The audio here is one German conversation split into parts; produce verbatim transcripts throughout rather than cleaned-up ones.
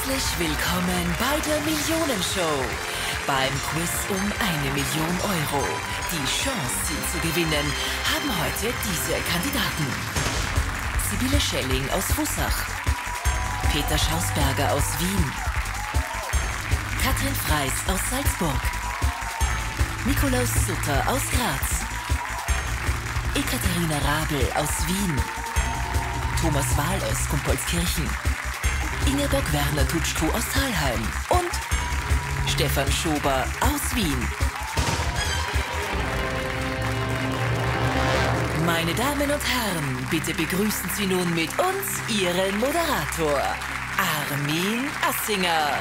Herzlich willkommen bei der Millionenshow. Beim Quiz um eine Million Euro. Die Chance, sie zu gewinnen, haben heute diese Kandidaten. Sibylle Schelling aus Fussach. Peter Schausberger aus Wien. Katrin Freis aus Salzburg. Nikolaus Sutter aus Graz. Ekaterina Rabel aus Wien. Thomas Wahl aus Gumpolskirchen. Ingeborg Werner-Tutschko aus Thalheim. Und Stefan Schober aus Wien. Meine Damen und Herren, bitte begrüßen Sie nun mit uns Ihren Moderator, Armin Assinger.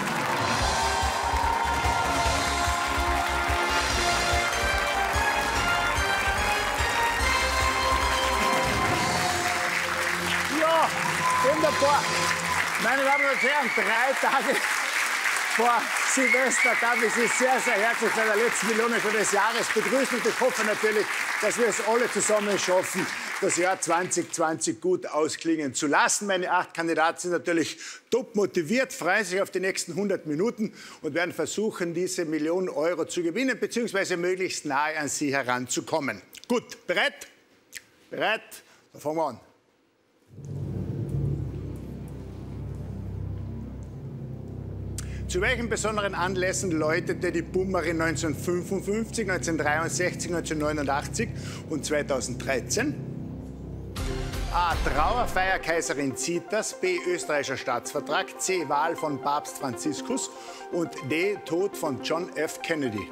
Ja, wunderbar. Meine Damen und Herren, drei Tage vor Silvester darf ich Sie sehr, sehr herzlich bei der letzten Millionenshow des Jahres begrüßen. Und ich hoffe natürlich, dass wir es alle zusammen schaffen, das Jahr zwanzig zwanzig gut ausklingen zu lassen. Meine acht Kandidaten sind natürlich top motiviert, freuen sich auf die nächsten hundert Minuten und werden versuchen, diese Million Euro zu gewinnen, beziehungsweise möglichst nahe an Sie heranzukommen. Gut, bereit? Bereit? Dann fangen wir an. Zu welchen besonderen Anlässen läutete die Pummerin neunzehnhundertfünfundfünfzig, neunzehnhundertdreiundsechzig, neunzehnhundertneunundachtzig und zweitausenddreizehn? A. Trauerfeier Kaiserin Zitas, B. Österreichischer Staatsvertrag, C. Wahl von Papst Franziskus und D. Tod von John F. Kennedy.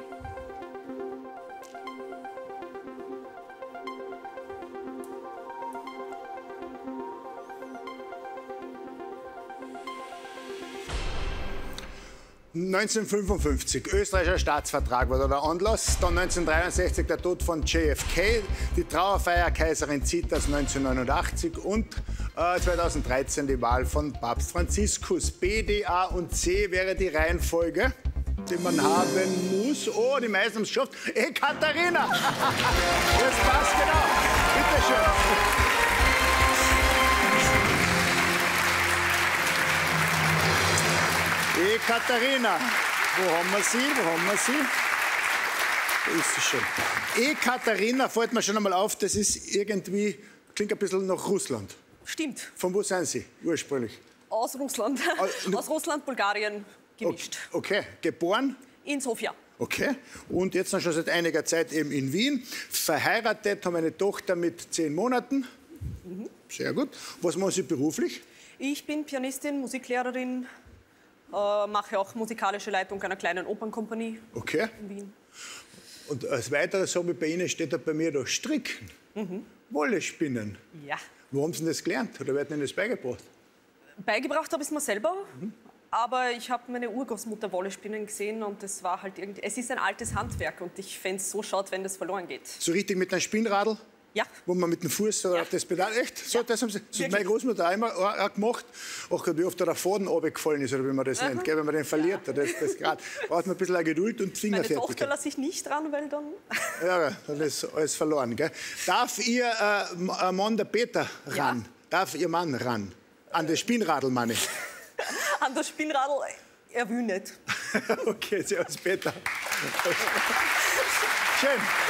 neunzehnhundertfünfundfünfzig, österreichischer Staatsvertrag war da der Anlass. Dann neunzehnhundertdreiundsechzig der Tod von J F K, die Trauerfeier Kaiserin Zitas neunzehnhundertneunundachtzig und äh, zweitausenddreizehn die Wahl von Papst Franziskus. B, D, A und C wäre die Reihenfolge, die man haben muss. Oh, die meisten haben es geschafft. Hey, Katharina! Das passt genau. Bitte schön. Ekaterina, wo haben wir sie? Wo haben wir sie? Da ist sie schon. Ekaterina, fällt mir schon einmal auf, das ist irgendwie, klingt ein bisschen nach Russland. Stimmt. Von wo sind Sie ursprünglich? Aus Russland. Aus, Aus Russland, Bulgarien gemischt. Okay, geboren? In Sofia. Okay, und jetzt noch schon seit einiger Zeit eben in Wien. Verheiratet, haben eine Tochter mit zehn Monaten. Mhm. Sehr gut. Was machen Sie beruflich? Ich bin Pianistin, Musiklehrerin. Äh, mache auch musikalische Leitung einer kleinen Opernkompanie okay. in Wien. Und als weiteres Hobby bei Ihnen steht da bei mir da Stricken, mhm. Wolle spinnen. Ja. Wo haben Sie das gelernt oder wer hat Ihnen das beigebracht? Beigebracht habe ich es mir selber, mhm. aber ich habe meine Urgroßmutter Wolle spinnen gesehen und das war halt irgendwie, es ist ein altes Handwerk und ich fände es so schade, wenn das verloren geht. So richtig mit einem Spinnradl? Ja. Wo man mit dem Fuß oder ja. das Pedal, echt? So, ja. Das haben Sie, das hat meine Großmutter auch immer auch gemacht. Auch wie oft der Faden runtergefallen ist, oder wie man das mhm. nennt, gell? Wenn man den verliert. Ja. Das, das grad. Braucht man ein bisschen Geduld und Fingerfertigkeit. Meine Tochter lasse ich nicht dran, weil dann... Ja, dann ist alles verloren. Gell? Darf Ihr äh, Mann, der Peter, ran? Ja. Darf Ihr Mann ran? An das Spinnradl, meine ich. An das Spinnradl, er will nicht. Okay, servus Peter. Schön.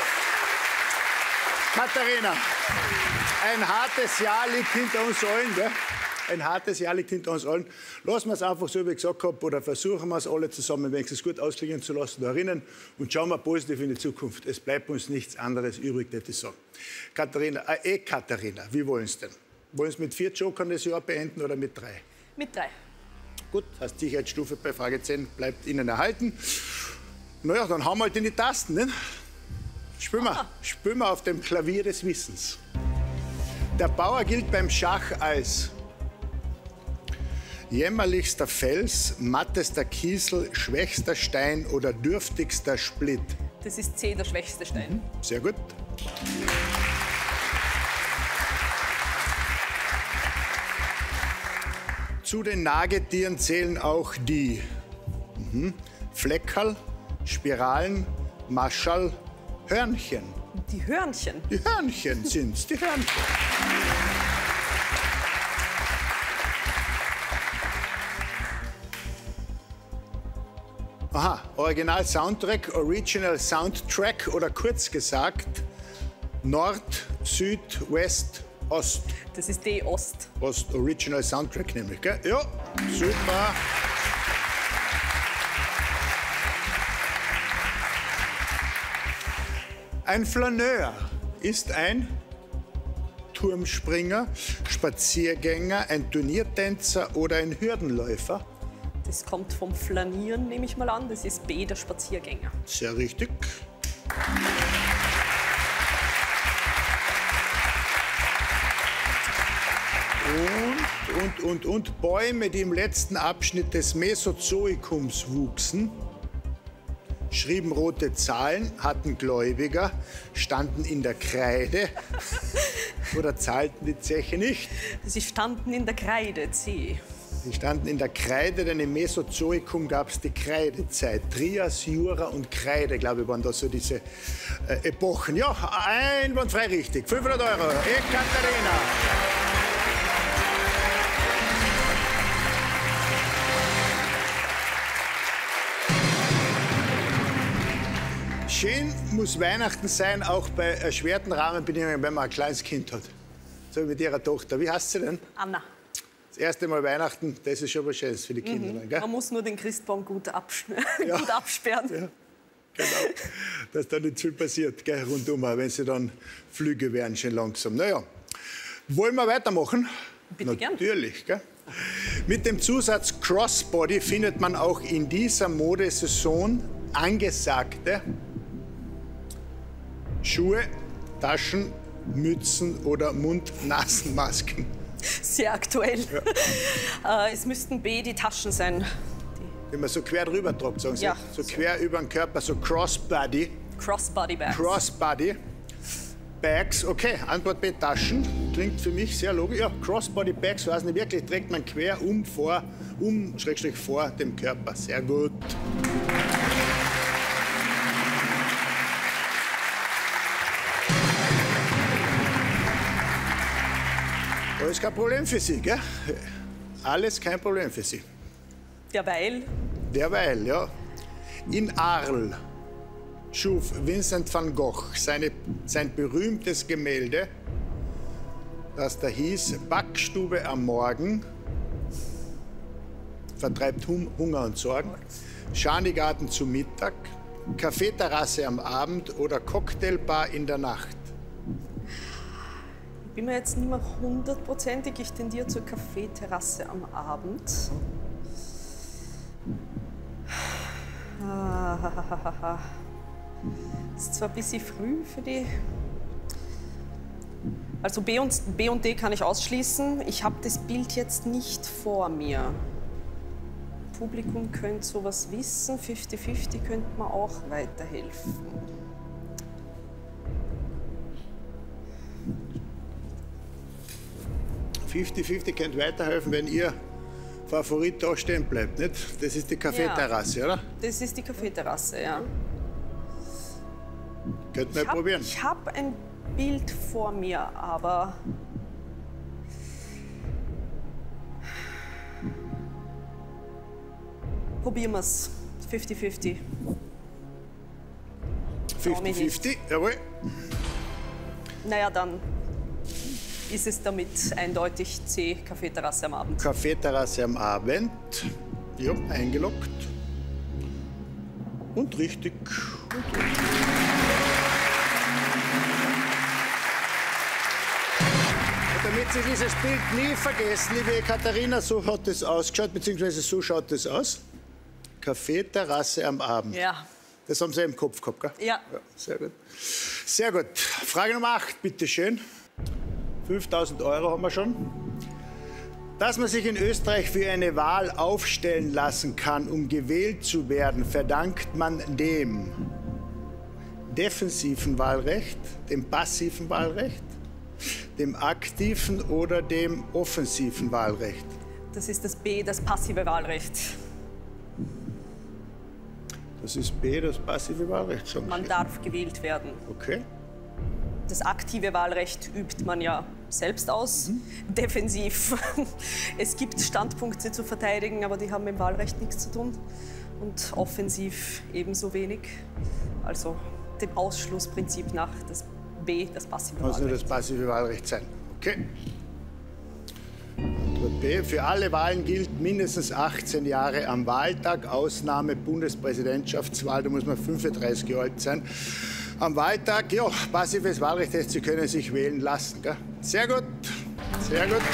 Katharina, ein hartes Jahr liegt hinter uns allen. Gell? Ein hartes Jahr liegt hinter uns allen. Lassen wir es einfach so, wie ich gesagt habe, oder versuchen wir es alle zusammen, wenigstens gut ausklingen zu lassen, da erinnern und schauen wir positiv in die Zukunft. Es bleibt uns nichts anderes übrig, das ich sagen. Katharina, äh, eh Katharina, wie wollen Sie denn? Wollen Sie mit vier Jokern das Jahr beenden oder mit drei? Mit drei. Gut, heißt Sicherheitsstufe bei Frage zehn bleibt Ihnen erhalten. Naja, dann haben wir halt in die Tasten, ne? Spielen wir, spielen wir auf dem Klavier des Wissens. Der Bauer gilt beim Schach als jämmerlichster Fels, mattester Kiesel, schwächster Stein oder dürftigster Split. Das ist C, der schwächste Stein. Mhm. Sehr gut. Zu den Nagetieren zählen auch die mhm. Fleckerl, Spiralen, Maschall, Hörnchen. Die Hörnchen? Die Hörnchen sind's, die Hörnchen. Aha, Original Soundtrack, Original Soundtrack oder kurz gesagt Nord, Süd, West, Ost. Das ist D, Ost. Ost, Original Soundtrack nämlich, gell? Ja, super. Ein Flaneur ist ein Turmspringer, Spaziergänger, ein Turniertänzer oder ein Hürdenläufer. Das kommt vom Flanieren, nehme ich mal an. Das ist B, der Spaziergänger. Sehr richtig. Und, und, und, und Bäume, die im letzten Abschnitt des Mesozoikums wuchsen, schrieben rote Zahlen, hatten Gläubiger, standen in der Kreide oder zahlten die Zeche nicht. Sie standen in der Kreide, C. Sie standen in der Kreide, denn im Mesozoikum gab es die Kreidezeit. Trias, Jura und Kreide, glaube ich, waren da so diese äh, Epochen. Ja, einwandfrei richtig. fünfhundert Euro. Ekaterina. Schön muss Weihnachten sein, auch bei erschwerten Rahmenbedingungen, wenn man ein kleines Kind hat. So wie mit ihrer Tochter. Wie heißt sie denn? Anna. Das erste Mal Weihnachten, das ist schon was Schönes für die Kinder. Mhm. Gell? Man muss nur den Christbaum gut, abs Ja. gut absperren. Ja, genau. Dass da nicht viel passiert, gell, rundum, wenn sie dann Flüge werden, schon langsam. Naja, wollen wir weitermachen? Bitte gern. Natürlich, gell? Mit dem Zusatz Crossbody findet man auch in dieser Modesaison angesagte Schuhe, Taschen, Mützen oder Mund-Nasen-Masken. Sehr aktuell. Ja. äh, es müssten B, die Taschen sein. Wenn man so quer drüber tragt, sagen Sie. Ja. So quer über den Körper, so Crossbody. Crossbody Bags. Crossbody Bags, okay, Antwort B, Taschen. Klingt für mich sehr logisch. Ja, Crossbody Bags, weiß nicht wirklich, trägt man quer um, vor, um, schrägstrich vor dem Körper. Sehr gut. Alles kein Problem für Sie, gell? Alles kein Problem für Sie. Derweil. Derweil, ja. In Arles schuf Vincent van Gogh seine, sein berühmtes Gemälde, das da hieß Backstube am Morgen, vertreibt hum Hunger und Sorgen, Schanigarten zu Mittag, Kaffeeterrasse am Abend oder Cocktailbar in der Nacht. Ich bin mir jetzt nicht mehr hundertprozentig. Ich tendiere zur Kaffeeterrasse am Abend. Ah, ist zwar ein bisschen früh für die. Also B und, B und D kann ich ausschließen. Ich habe das Bild jetzt nicht vor mir. Publikum könnte sowas wissen. fünfzig fünfzig könnte man auch weiterhelfen. fünfzig fünfzig könnt weiterhelfen, wenn Ihr Favorit da stehen bleibt, nicht? Das ist die Kaffeeterrasse, ja. Oder? Das ist die Kaffeeterrasse, ja. Könnten wir Ich hab, probieren. ich habe ein Bild vor mir, aber probieren wir es. fünfzig fünfzig. fünfzig fünfzig, jawohl. Naja, dann ist es damit eindeutig C, Kaffeeterrasse am Abend. Kaffeeterrasse am Abend. Ja, eingeloggt. Und richtig. Und richtig. Und damit Sie dieses Bild nie vergessen, liebe Katharina, so hat es ausgeschaut, beziehungsweise so schaut es aus. Kaffeeterrasse am Abend. Ja. Das haben Sie im Kopf gehabt, gell? Ja. Ja, sehr gut. Sehr gut. Frage Nummer acht, bitteschön. fünftausend Euro haben wir schon. Dass man sich in Österreich für eine Wahl aufstellen lassen kann, um gewählt zu werden, verdankt man dem defensiven Wahlrecht, dem passiven Wahlrecht, dem aktiven oder dem offensiven Wahlrecht. Das ist das B, das passive Wahlrecht. Das ist B, das passive Wahlrecht, sagen Man Sie. darf gewählt werden. Okay. Das aktive Wahlrecht übt man ja selbst aus, mhm. defensiv. Es gibt Standpunkte zu verteidigen, aber die haben mit dem Wahlrecht nichts zu tun. und offensiv ebenso wenig. Also dem Ausschlussprinzip nach das B, das passive Muss Wahlrecht. nur das passive Wahlrecht sein. Okay. Antwort B. Für alle Wahlen gilt mindestens achtzehn Jahre am Wahltag. Ausnahme Bundespräsidentschaftswahl, da muss man fünfunddreißig Jahre alt sein. Am Wahltag, ja, passives Wahlrecht heißt, Sie können sich wählen lassen. Gell? Sehr gut, sehr gut.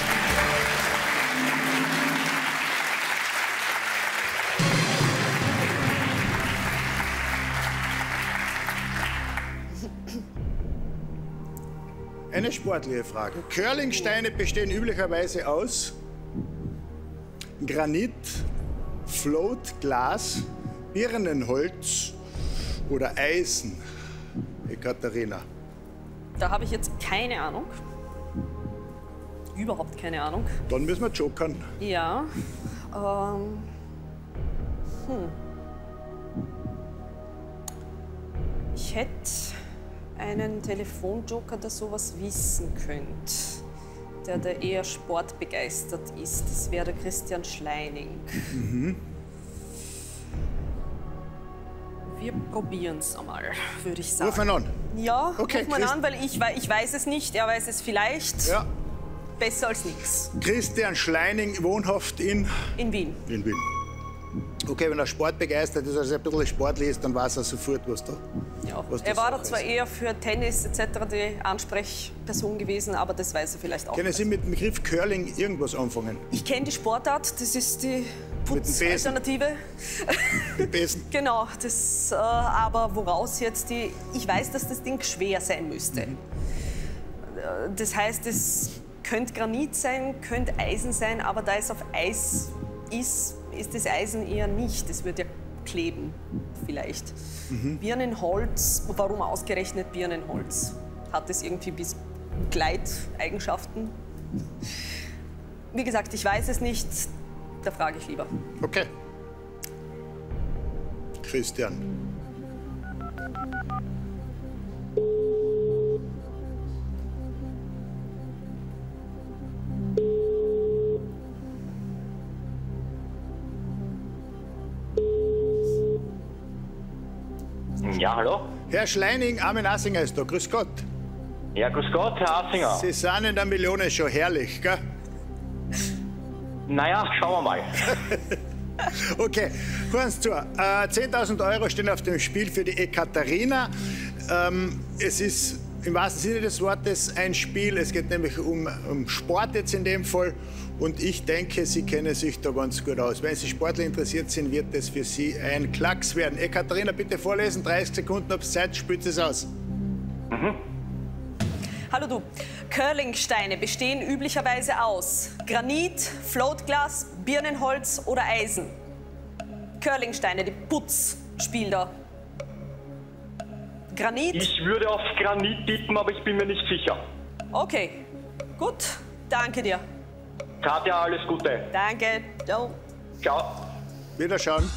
Eine sportliche Frage. Curlingsteine bestehen üblicherweise aus Granit, Floatglas, Birnenholz oder Eisen. Ekaterina. Da habe ich jetzt keine Ahnung. Überhaupt keine Ahnung. Dann müssen wir jokern. Ja. Ähm, hm. Ich hätte einen Telefonjoker, der sowas wissen könnte. Der, der eher sportbegeistert ist. Das wäre der Christian Schleining. Mhm. Wir probieren es einmal, würde ich sagen. Ruf ihn an. Ja, Okay, ruf mal Christ- an, weil ich, wei- ich weiß es nicht, er weiß es vielleicht. Ja. Besser als nichts. Christian Schleining, wohnhaft in, In Wien. in Wien. Okay, wenn er sportbegeistert ist, also ein bisschen sportlich ist, dann weiß er sofort, was da Ja. was Er das war da Sache zwar ist. eher für Tennis et cetera die Ansprechperson gewesen, aber das weiß er vielleicht auch. Können Sie mit dem Begriff Curling irgendwas anfangen? Ich kenne die Sportart, das ist die Mit dem Besen. Putzalternative. Mit Besen? Genau, das, äh, aber woraus jetzt die... Ich weiß, dass das Ding schwer sein müsste. Mhm. Äh, Das heißt, es könnte Granit sein, könnte Eisen sein, aber da es auf Eis ist, ist das Eisen eher nicht. Das wird ja kleben, vielleicht. Mhm. Birnenholz, warum ausgerechnet Birnenholz? Hat es irgendwie bis Gleiteigenschaften? Wie gesagt, ich weiß es nicht, da frage ich lieber. Okay. Christian. Ja, hallo? Herr Schleining, Armin Assinger ist da. Grüß Gott. Ja, grüß Gott, Herr Assinger. Sie sind in der Millionenshow, herrlich, gell? Naja, schauen wir mal. Okay, hören Sie zu. Äh, zehntausend Euro stehen auf dem Spiel für die Ekaterina. Ähm, es ist im wahrsten Sinne des Wortes ein Spiel. Es geht nämlich um, um Sport jetzt in dem Fall. Und ich denke, Sie kennen sich da ganz gut aus. Wenn Sie sportlich interessiert sind, wird das für Sie ein Klacks werden. Ekaterina, bitte vorlesen. dreißig Sekunden, ob es Zeit, spült es aus. Hallo du. Curlingsteine bestehen üblicherweise aus Granit, Floatglas, Birnenholz oder Eisen. Curlingsteine, die Putzspieler. Granit? Ich würde auf Granit tippen, aber ich bin mir nicht sicher. Okay, gut. Danke dir. Katja, alles Gute. Danke. Ciao. Ciao. Wiederschauen.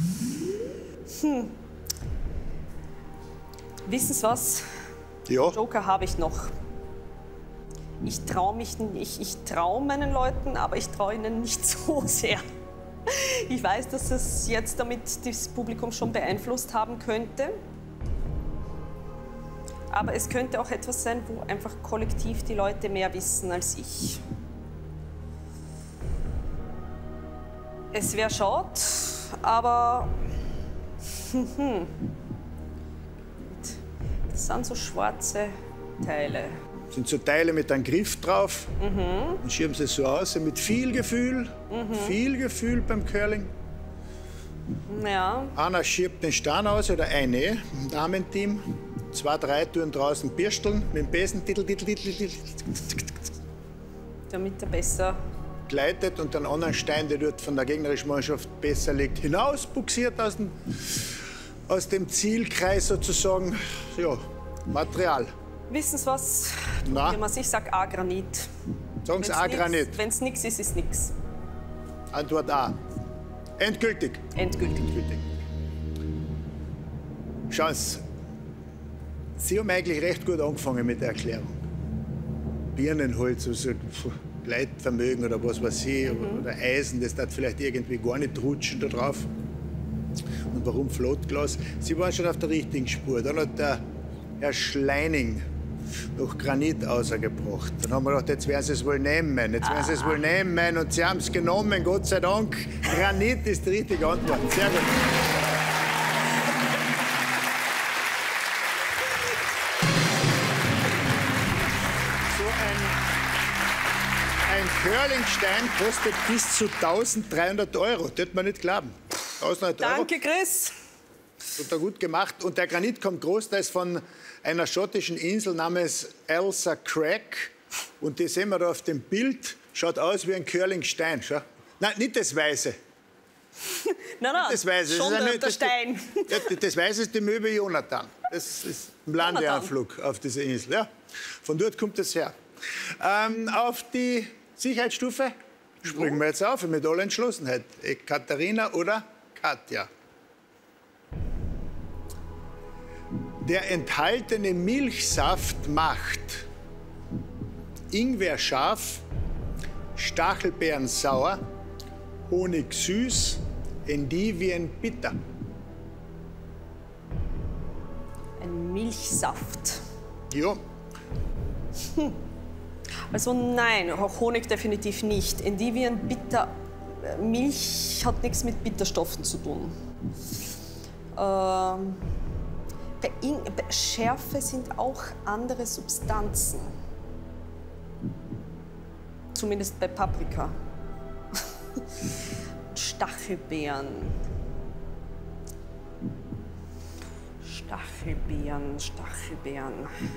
Wissen Sie was? Ja. Joker habe ich noch. Ich traue mich nicht, ich traue meinen Leuten, aber ich traue ihnen nicht so sehr. Ich weiß, dass es jetzt damit das Publikum schon beeinflusst haben könnte. Aber es könnte auch etwas sein, wo einfach kollektiv die Leute mehr wissen als ich. Es wäre schade, aber das sind so schwarze Teile. Das sind so Teile mit einem Griff drauf. Mhm. Dann schieben sie es so aus, mit viel Gefühl. Mhm. Viel Gefühl beim Curling. Ja, Einer schiebt den Stein aus oder eine im Damenteam. Zwei, drei tun draußen Birsteln mit dem Besen, tittel, tittel, tittel, tittel, damit er besser. gleitet und den anderen Stein, der dort von der gegnerischen Mannschaft besser liegt, hinaus buxiert aus dem, aus dem Zielkreis sozusagen. Ja, Material. Wissen Sie was? Na? Probieren wir's. Ich sag A-Granit. Sagen Sie A-Granit. Wenn es nichts ist, ist nichts. Antwort A. Endgültig. Endgültig. Endgültig. Schauen Sie, Sie haben eigentlich recht gut angefangen mit der Erklärung. Birnenholz, also Gleitvermögen oder was weiß ich, Mhm. oder Eisen, das darf vielleicht irgendwie gar nicht rutschen da drauf. Und warum Floatglas? Sie waren schon auf der richtigen Spur. Dann hat der Herr Schleining noch Granit ausgebracht. Dann haben wir gedacht, jetzt werden Sie es wohl nehmen. Jetzt werden Sie es wohl nehmen. Und Sie haben es genommen, Gott sei Dank. Granit ist die richtige Antwort. Sehr gut. So ein, ein Curlingstein kostet bis zu eintausenddreihundert Euro. Das wird man nicht glauben. eintausenddreihundert Euro. Danke, Chris. Hat er gut gemacht. Und der Granit kommt großteils von einer schottischen Insel namens Ailsa Craig. Und die sehen wir da auf dem Bild. Schaut aus wie ein Curlingstein. Schau. Nein, nicht das Weiße. Nein, nein, Das Weiße. schon das ist der, nicht, der das, Stein. Das, das Weiße ist die Möwe Jonathan. Das ist ein Landeanflug auf diese Insel. Ja. Von dort kommt es her. Ähm, auf die Sicherheitsstufe springen wir jetzt auf mit aller Entschlossenheit. Katharina oder Katja? Der enthaltene Milchsaft macht Ingwer scharf, Stachelbeeren sauer, Honig süß, Endivien bitter. Ein Milchsaft. Ja, Also nein, auch Honig definitiv nicht. Endivien bitter. Milch hat nichts mit Bitterstoffen zu tun. Ähm, bei, In bei Schärfe sind auch andere Substanzen. Zumindest bei Paprika. Stachelbeeren. Stachelbeeren, Stachelbeeren.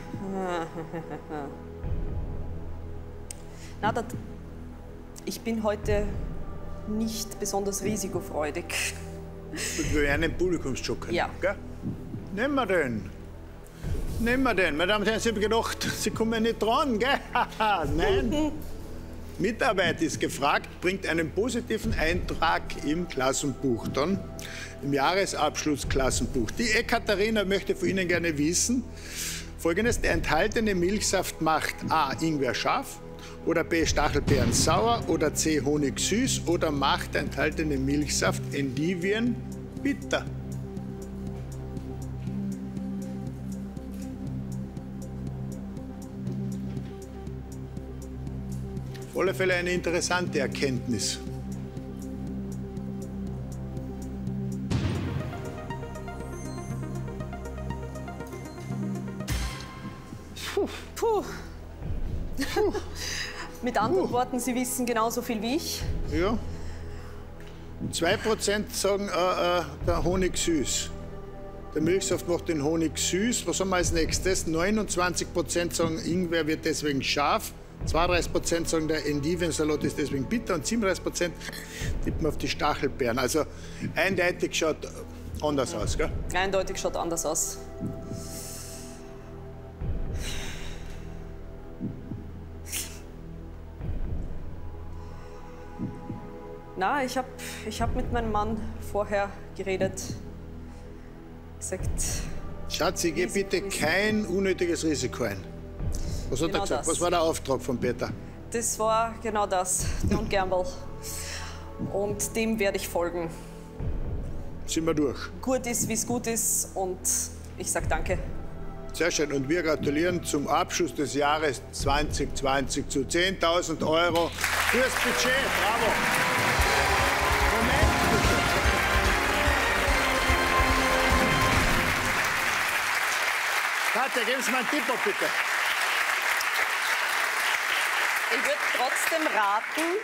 Na, das, ich bin heute nicht besonders risikofreudig. und wir werden einen Publikumsjoker. Ja. Gell? Nehmen wir den. Nehmen wir den. Meine Damen und Herren, Sie haben gedacht, Sie kommen nicht dran, gell? Nein. Mitarbeit ist gefragt, bringt einen positiven Eintrag im Klassenbuch dann, im Jahresabschlussklassenbuch. Die Ekaterina möchte von Ihnen gerne wissen, Folgendes: Der enthaltene Milchsaft macht A. Ingwer scharf oder B. Stachelbeeren sauer oder C. Honig süß oder macht der enthaltene Milchsaft Endivien bitter. Auf alle Fälle eine interessante Erkenntnis. Puh. Puh. Mit anderen Worten, Sie wissen genauso viel wie ich. Ja. zwei Prozent sagen äh, äh, der Honig süß. Der Milchsaft macht den Honig süß. Was haben wir als nächstes? neunundzwanzig Prozent sagen, Ingwer wird deswegen scharf. zweiunddreißig Prozent sagen, der Endivensalat ist deswegen bitter. Und siebenunddreißig Prozent tippen auf die Stachelbeeren. Also eindeutig schaut anders aus, gell? Eindeutig schaut anders aus. Na, ich habe ich hab mit meinem Mann vorher geredet. Gesagt, Schatzi, geh bitte kein unnötiges Risiko ein. Was hat Genau er gesagt? das. Was war der Auftrag von Peter? das war genau das, Don't Gamble. Und dem werde ich folgen. Sind wir durch. Gut ist, wie es gut ist, und ich sage danke. Sehr schön. Und wir gratulieren zum Abschluss des Jahres zwanzig zwanzig zu zehntausend Euro fürs Budget. Bravo. Moment, bitte. Katja, geben Sie mal einen Tipp ab, bitte. Ich würde trotzdem raten.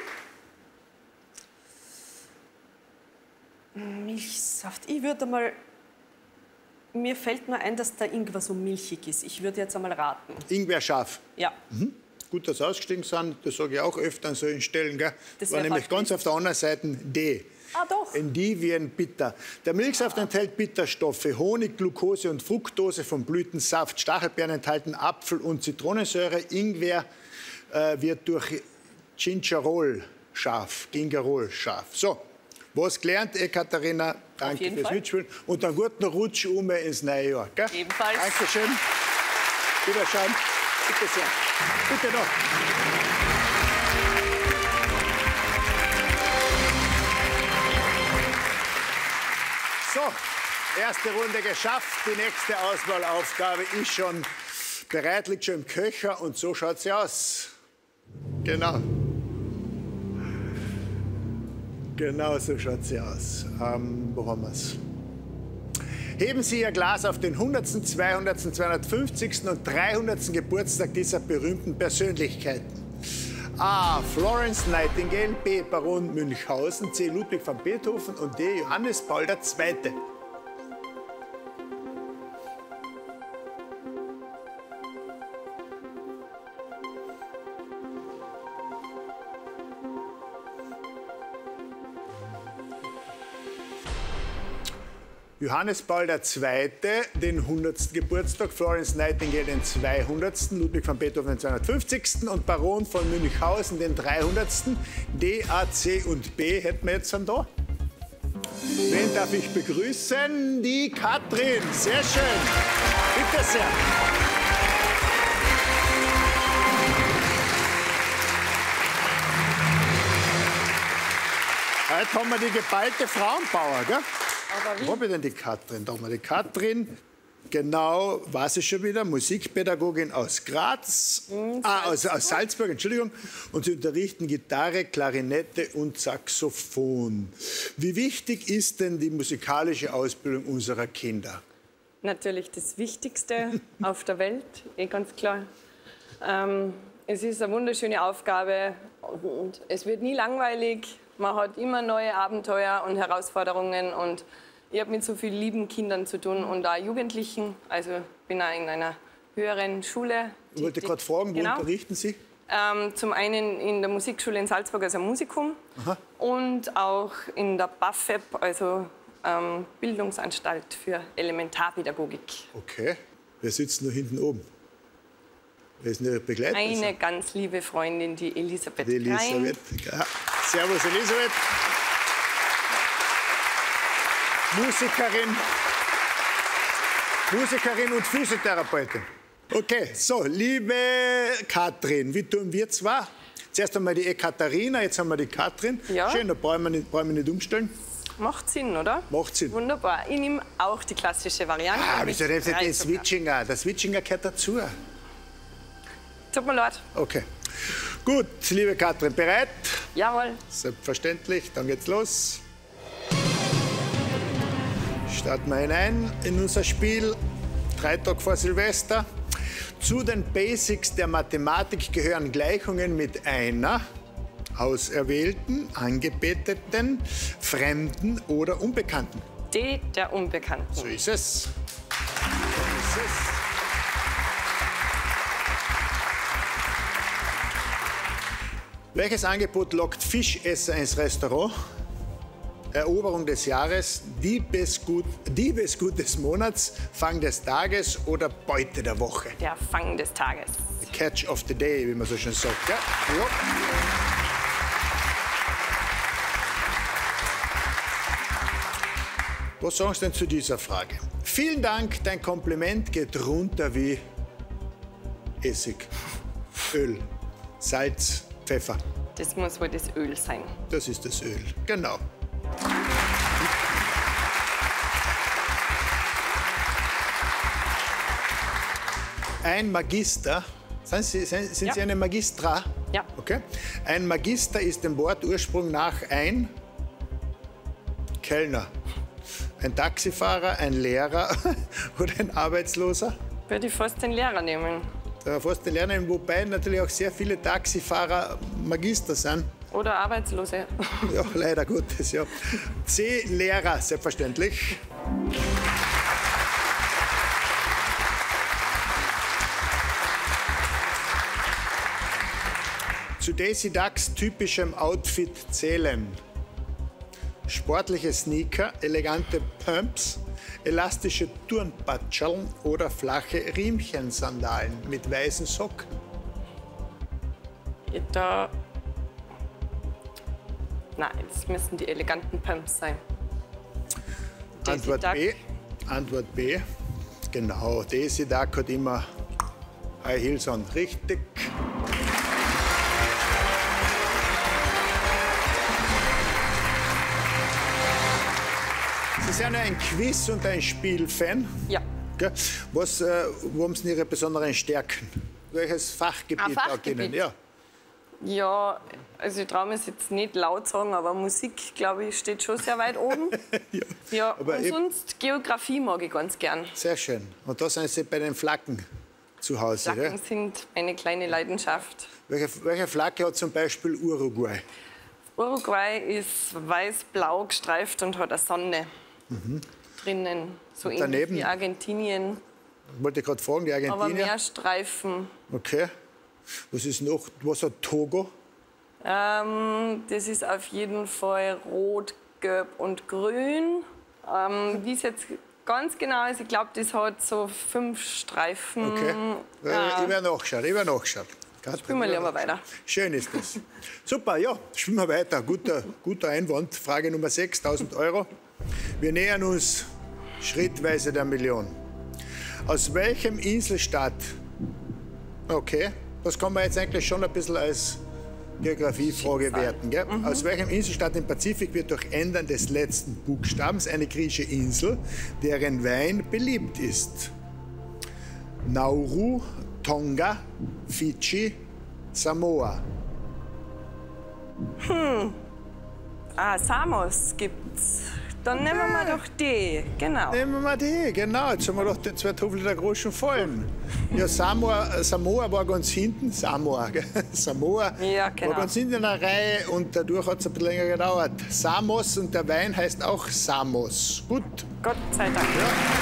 Milchsaft. Ich würde mal. Mir fällt nur ein, dass der Ingwer so milchig ist. Ich würde jetzt einmal raten. Ingwer scharf. Ja. Gut, dass Sie ausgestiegen sind. Das sage ich auch öfter an solchen Stellen. Gell? Das War wär nämlich fast ganz auf der anderen Seite D. Ah, doch. Endivien bitter. Der Milchsaft enthält Bitterstoffe, Honig, Glucose und Fructose vom Blütensaft. Stachelbeeren enthalten Apfel- und Zitronensäure. Ingwer äh, wird durch Gingerol scharf. Gingerol scharf. So, was gelernt, Ekaterina? Danke jeden fürs Fall. Mitspielen. Und einen guten Rutsch um ins neue Jahr. Gell? Ebenfalls. Dankeschön. Wiederschauen. Bitte sehr. Bitte noch. So, So, erste Runde geschafft. Die nächste Auswahlaufgabe ist schon bereit, liegt schon im Köcher. Und so schaut sie aus. Genau. Genau so schaut sie aus. Ähm, wo haben wir es? Heben Sie Ihr Glas auf den hundertsten, zweihundertsten, zweihundertfünfzigsten und dreihundertsten Geburtstag dieser berühmten Persönlichkeiten. A. Florence Nightingale, B. Baron Münchhausen, C. Ludwig van Beethoven und D. Johannes Paul der Zweite. Johannes Paul der Zweite, den hundertsten Geburtstag, Florence Nightingale den zweihundertsten, Ludwig van Beethoven den zweihundertfünfzigsten und Baron von Münchhausen den dreihundertsten D, A, C und B hätten wir jetzt dann da. Wen darf ich begrüßen? Die Katrin. Sehr schön. Bitte sehr. Heute haben wir die geballte Frauenpower, gell? Aber wie? Wo habe ich denn die Katrin? Da haben wir die Katrin. Genau, weiß ich schon wieder, Musikpädagogin aus Graz, Mhm, ah, aus, aus Salzburg, Entschuldigung. Und sie unterrichten Gitarre, Klarinette und Saxophon. Wie wichtig ist denn die musikalische Ausbildung unserer Kinder? Natürlich das Wichtigste auf der Welt, eh ganz klar. Ähm, es ist eine wunderschöne Aufgabe und es wird nie langweilig. Man hat immer neue Abenteuer und Herausforderungen und ich habe mit so vielen lieben Kindern zu tun und auch Jugendlichen. Also ich bin auch in einer höheren Schule. Ich wollte gerade fragen, wo Genau. unterrichten Sie? Ähm, zum einen in der Musikschule in Salzburg, also Musikum. Aha. Und auch in der B A F E P, also ähm, Bildungsanstalt für Elementarpädagogik. Okay. Wer sitzt nur hinten oben? Wer ist denn Ihre Begleiterin? Eine ganz liebe Freundin, die Elisabeth Die Elisabeth. Ja. Servus, Elisabeth. Musikerin. Musikerin und Physiotherapeutin. Okay, so, liebe Katrin, wie tun wir zwar? Zuerst einmal die Ekaterina, jetzt haben wir die Katrin. Ja. Schön, da brauchen wir nicht, brauchen wir nicht umstellen. Macht Sinn, oder? Macht Sinn. Wunderbar. Ich nehme auch die klassische Variante. Ah, mit wieso nimmst du drei den sogar. Switchinger? Der Switchinger gehört dazu. Tut mir leid. Okay. Gut, liebe Katrin, bereit? Jawohl. Selbstverständlich, dann geht's los. Starten wir hinein in unser Spiel. Drei Tage vor Silvester. Zu den Basics der Mathematik gehören Gleichungen mit einer auserwählten, angebeteten, fremden oder unbekannten. D, der Unbekannten. So ist es. So ist es. Welches Angebot lockt Fischesser ins Restaurant? Eroberung des Jahres, Diebesgut, Diebesgut des Monats, Fang des Tages oder Beute der Woche? Der Fang des Tages. The Catch of the Day, wie man so schön sagt. Ja? Ja. Was sagen Sie denn zu dieser Frage? Vielen Dank, dein Kompliment geht runter wie Essig, Öl, Salz, Pfeffer. Das muss wohl das Öl sein. Das ist das Öl, genau. Ein Magister, sind Sie, sind, sind Ja. Sie eine Magistra? Ja. Okay. Ein Magister ist dem Wortursprung nach ein Kellner, ein Taxifahrer, ein Lehrer oder ein Arbeitsloser. Würde ich fast den Lehrer nehmen. Da fast den Lernen, wobei natürlich auch sehr viele Taxifahrer Magister sind. Oder Arbeitslose. Ja, leider Gottes, ja. C, Lehrer, selbstverständlich. Zu Daisy Ducks typischem Outfit zählen sportliche Sneaker, elegante Pumps, elastische Turnpatscheln oder flache Riemchensandalen mit weißen Socken. Da. Nein, das müssen die eleganten Pumps sein. Daisy Antwort Duck. B. Antwort B. Genau, Daisy Duck hat immer High Heels an. Richtig. Sie sind ja ein Quiz- und ein Spielfan. Ja. Gell? Was, äh, wo haben Sie Ihre besonderen Stärken? Welches Fachgebiet, Ein Fachgebiet? laut Ihnen? Ja. Ja, also ich traue mir jetzt nicht laut sagen, aber Musik, glaube ich, steht schon sehr weit oben. ja. Ja, Aber und eben- sonst Geografie mag ich ganz gern. Sehr schön. Und da sind Sie bei den Flaggen zu Hause. Flaggen Gell? sind eine kleine Leidenschaft. Welche, welche Flagge hat zum Beispiel Uruguay? Uruguay ist weiß-blau gestreift und hat eine Sonne drinnen. So ähnlich daneben? wie Argentinien, Ich wollte gerade fragen, die aber Argentinier. mehr Streifen. Okay. Was ist noch? Was hat Togo? Ähm, das ist auf jeden Fall rot, gelb und grün. Ähm, wie es jetzt ganz genau ist, ich glaube, das hat so fünf Streifen. Okay. Äh, Ja. Ich werde nachschauen. Ich werde nachschauen. Spielen wir lieber weiter. Schön ist das. Super, ja, spielen wir weiter. Guter, guter Einwand. Frage Nummer sechs, tausend Euro. Wir nähern uns schrittweise der Million. Aus welchem Inselstaat? Okay, das kann man jetzt eigentlich schon ein bisschen als Geografiefrage Schicksal. werten. Gell? Mhm. Aus welchem Inselstaat im Pazifik wird durch Ändern des letzten Buchstabens eine griechische Insel, deren Wein beliebt ist? Nauru, Tonga, Fidschi, Samoa. Ah, Samos gibt's. Dann nehmen wir doch die. Genau. Nehmen wir mal die, genau. Jetzt haben wir doch die zwei Tufel der großen Vollen. Ja, Samoa, Samoa war ganz hinten. Samoa, gell? Samoa Ja, genau. war ganz hinten in der Reihe und dadurch hat es ein bisschen länger gedauert. Samos und der Wein heißt auch Samos. Gut. Gott sei Dank.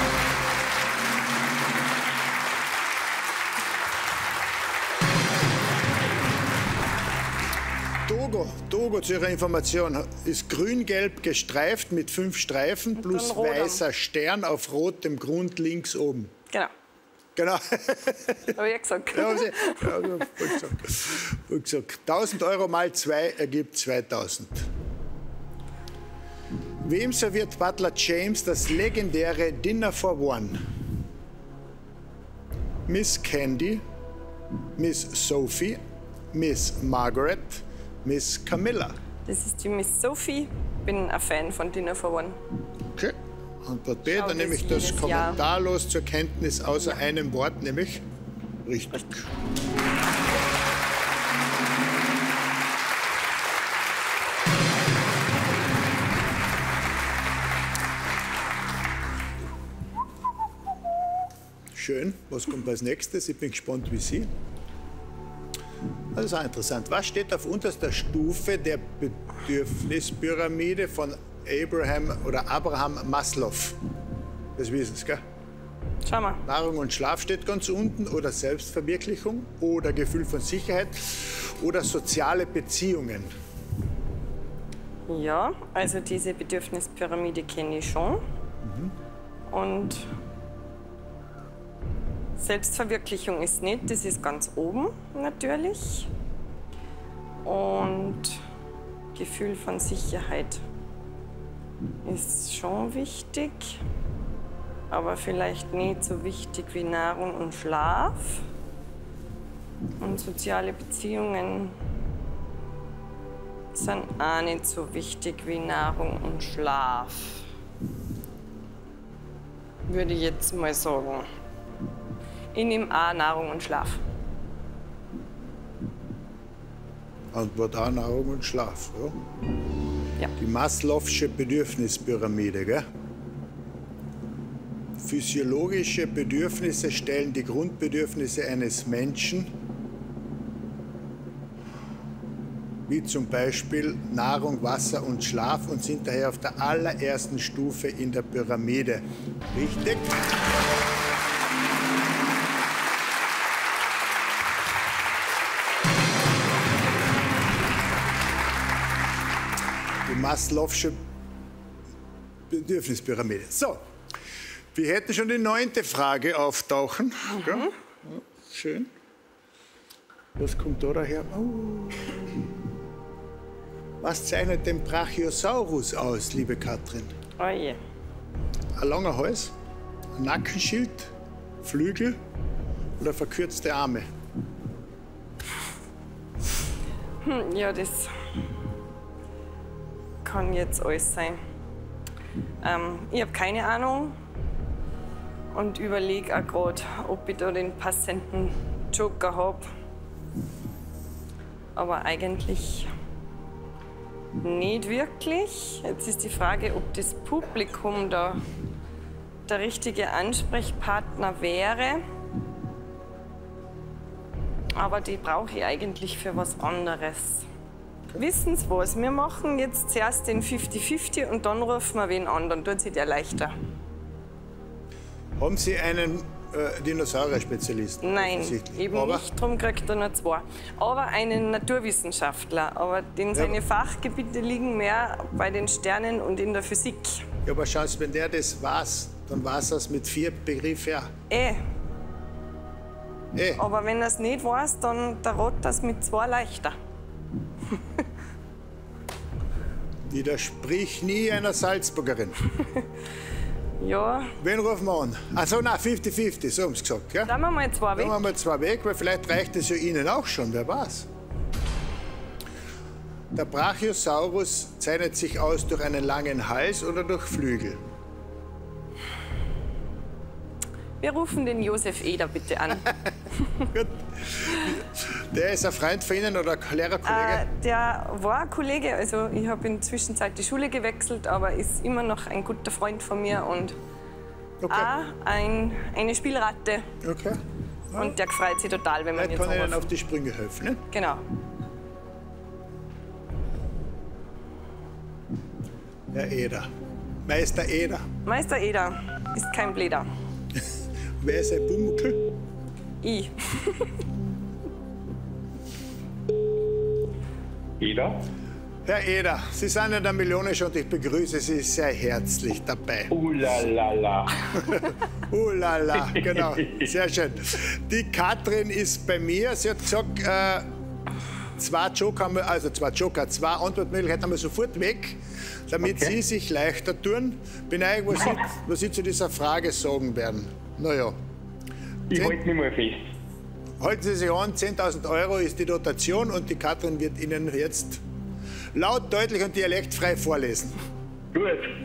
Togo, Togo zu Ihrer Information, ist grün-gelb gestreift mit fünf Streifen plus rot am- weißer Stern auf rotem Grund links oben. Genau. Genau. Habe ich ja gesagt. Ja, haben Sie- ja, ja, gut gesagt. Gut gesagt. tausend Euro mal zwei ergibt zweitausend. Wem serviert Butler James das legendäre Dinner for One? Miss Candy, Miss Sophie, Miss Margaret, Miss Camilla. Das ist die Miss Sophie. Bin ein Fan von Dinner for One. Okay. Antwort B, Schau dann nehme das ich das jedes Jahr. kommentarlos zur Kenntnis außer einem Wort, nämlich richtig. Schön. Was kommt als nächstes? Ich bin gespannt wie Sie. Das ist auch interessant. Was steht auf unterster Stufe der Bedürfnispyramide von Abraham oder Abraham Maslow? Das wissen Sie, gell? Schau mal. Nahrung und Schlaf steht ganz unten oder Selbstverwirklichung oder Gefühl von Sicherheit oder soziale Beziehungen. Ja, also diese Bedürfnispyramide kenne ich schon. Und Selbstverwirklichung ist nicht, das ist ganz oben natürlich. Und Gefühl von Sicherheit ist schon wichtig, aber vielleicht nicht so wichtig wie Nahrung und Schlaf. Und soziale Beziehungen sind auch nicht so wichtig wie Nahrung und Schlaf. Würde ich jetzt mal sagen. Ich nehme auch Nahrung und Schlaf. Antwort A, Nahrung und Schlaf. Ja. Ja. Die Maslow'sche Bedürfnispyramide. Gell? Physiologische Bedürfnisse stellen die Grundbedürfnisse eines Menschen, wie zum Beispiel Nahrung, Wasser und Schlaf, und sind daher auf der allerersten Stufe in der Pyramide. Richtig? Die Maslow'sche Bedürfnispyramide. So, wir hätten schon die neunte Frage auftauchen. Ja? Ja, schön. Was kommt da daher? Oh. Was zeichnet den Brachiosaurus aus, liebe Katrin? Oh je. Ein langer Hals, ein Nackenschild, Flügel oder verkürzte Arme? Hm, ja, das kann jetzt alles sein. Ähm, ich habe keine Ahnung und überlege auch gerade, ob ich da den passenden Joker habe. Aber eigentlich nicht wirklich. Jetzt ist die Frage, ob das Publikum da der richtige Ansprechpartner wäre. Aber die brauche ich eigentlich für was anderes. Wissen Sie was? Wir machen jetzt zuerst den fünfzig fünfzig und dann rufen wir wen an, dann tut sich der leichter. Haben Sie einen äh, Dinosaurier-Spezialisten? Nein, eben Aber nicht, darum kriegt er nur zwei. Aber einen Naturwissenschaftler, aber den seine Ja. Fachgebiete liegen mehr bei den Sternen und in der Physik. Ja, aber schauen Sie, wenn der das weiß, dann weiß er es mit vier Begriffen ja. Eh, Eh, aber wenn er es nicht weiß, dann der Rot das mit zwei leichter. widersprich nie einer Salzburgerin. Ja, Wen rufen wir an? Achso, nein, fünfzig fünfzig, so haben Sie gesagt. Gell? dann wir mal zwei weg. Nehmen wir mal zwei weg, weil vielleicht reicht es ja Ihnen auch schon, wer weiß. Der Brachiosaurus zeichnet sich aus durch einen langen Hals oder durch Flügel. Wir rufen den Josef Eder bitte an. Gut. Der ist ein Freund von Ihnen oder ein Lehrerkollege? Äh, der war ein Kollege, also ich habe in der Zwischenzeit die Schule gewechselt, aber ist immer noch ein guter Freund von mir und Okay. auch ein, eine Spielratte. Okay. Und der freut sich total, wenn man Vielleicht jetzt kann ich Ihnen anruft. auf die Sprünge helfen. Ne? Genau. Herr Eder. Meister Eder. Meister Eder ist kein Bläder. Wer ist ein Pumuckl? Ich. Eder? Herr Eder, Sie sind in der Millionenshow und ich begrüße Sie sehr herzlich dabei. Ulalala. Uh la la, genau, sehr schön. Die Katrin ist bei mir. Sie hat gesagt, äh, zwei Joker, haben wir- also zwei Joker, zwei Antwortmöglichkeiten haben wir sofort weg, damit Okay. Sie sich leichter tun. Bin eigentlich, was Sie, was Sie zu dieser Frage sagen werden. Naja, Ich halte mich mal fest. halten Sie sich an, zehntausend Euro ist die Dotation und die Katrin wird Ihnen jetzt laut, deutlich und dialektfrei vorlesen. Gut.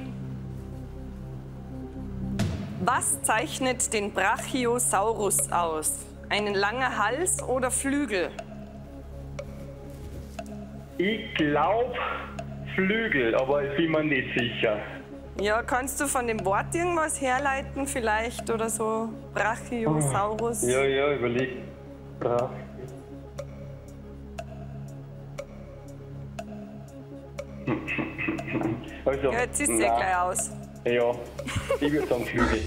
Was zeichnet den Brachiosaurus aus? Einen langen Hals oder Flügel? Ich glaube Flügel, aber ich bin mir nicht sicher. Ja, kannst du von dem Wort irgendwas herleiten vielleicht oder so? Brachiosaurus? Ja, ja, überleg. Brach. Also, Ja, jetzt ist es ja nein. gleich aus. Ja, ich würde sagen Flügel.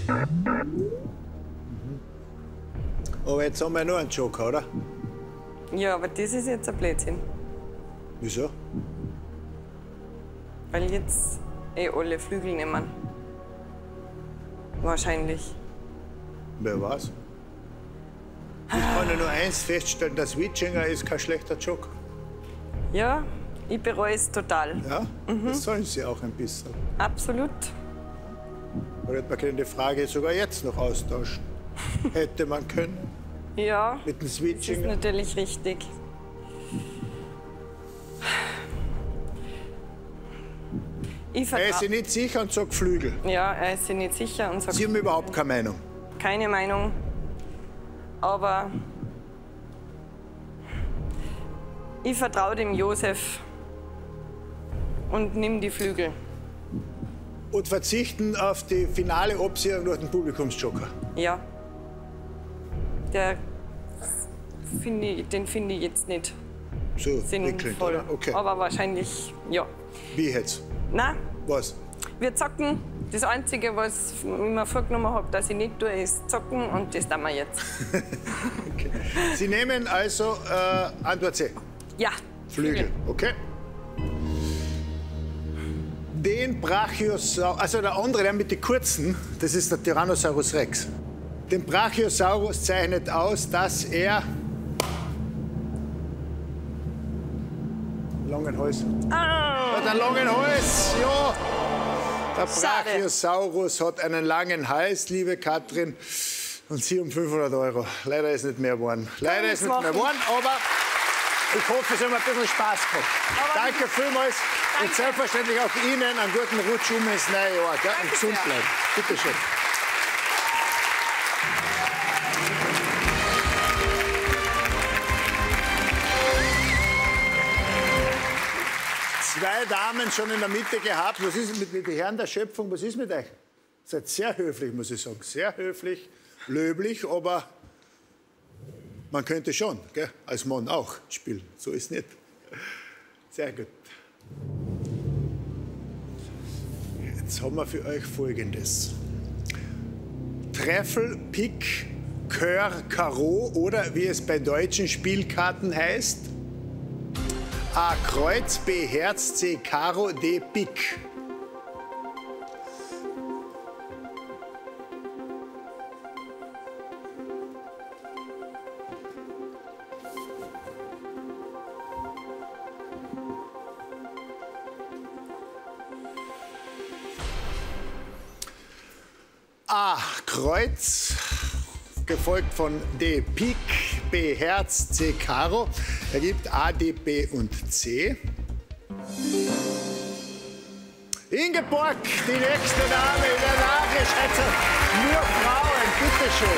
Aber jetzt haben wir nur einen Joker, oder? Ja, aber das ist jetzt ein Blödsinn. Wieso? Weil jetzt eh alle Flügel nehmen. Wahrscheinlich. Wer weiß? Ich kann ja nur eins feststellen, der Switchinger ist kein schlechter Joker. Ja, ich bereue es total. Ja? Das sollen Sie auch ein bisschen. Absolut. Oder hätte man können die Frage sogar jetzt noch austauschen? Hätte man können Ja, mit dem das ist Switchinger. natürlich richtig. Ich Er ist vertra- sich nicht sicher und sagt Flügel. ja, er ist sich nicht sicher und sagt Sie haben überhaupt keine Meinung. keine Meinung. Aber ich vertraue dem Josef und nimm die Flügel. Und verzichten auf die finale Absicherung durch den Publikumsjoker. Ja. Der find ich, den finde ich jetzt nicht So, prickelnd, sinnvoll. oder? Okay. Aber wahrscheinlich, ja. Wie jetzt? Na, Was? wir zocken. Das Einzige, was ich mir vorgenommen habe, dass ich nicht tue, ist zocken und das tun wir jetzt. Sie nehmen also äh, Antwort C. Ja. Flügel, okay. Den Brachiosaurus, also der andere, der mit den kurzen, das ist der Tyrannosaurus Rex. Den Brachiosaurus zeichnet aus, dass er langen Hals. Ah, Hat einen langen Hals, ja. Der Schade. Brachiosaurus hat einen langen Hals, liebe Katrin. Und Sie um fünfhundert Euro. Leider ist nicht mehr geworden. Leider ist nichts nicht mehr machen. geworden, aber ich hoffe, Sie haben ein bisschen Spaß gehabt. Aber- Danke vielmals. Und selbstverständlich auch Ihnen einen guten Rutsch um ins neue Jahr. Gell? Und gesund bleiben. Bitte schön. Zwei Damen schon in der Mitte gehabt. Was ist mit, mit den Herren der Schöpfung? Was ist mit euch? Ihr seid sehr höflich, muss ich sagen. Sehr höflich, löblich, aber man könnte schon, gell? Als Mann auch spielen. So ist es nicht. Sehr gut. Jetzt haben wir für euch Folgendes. Treffel, Pik, Cœur, Karo oder wie es bei deutschen Spielkarten heißt, A. Kreuz, B. Herz, C. Karo, D. Pik. A. Kreuz, gefolgt von D. Pik, B. Herz, C. Karo. Ergibt A, D, B und C. Ingeborg, die nächste Dame in der Nachricht. Nur Frauen, bitteschön.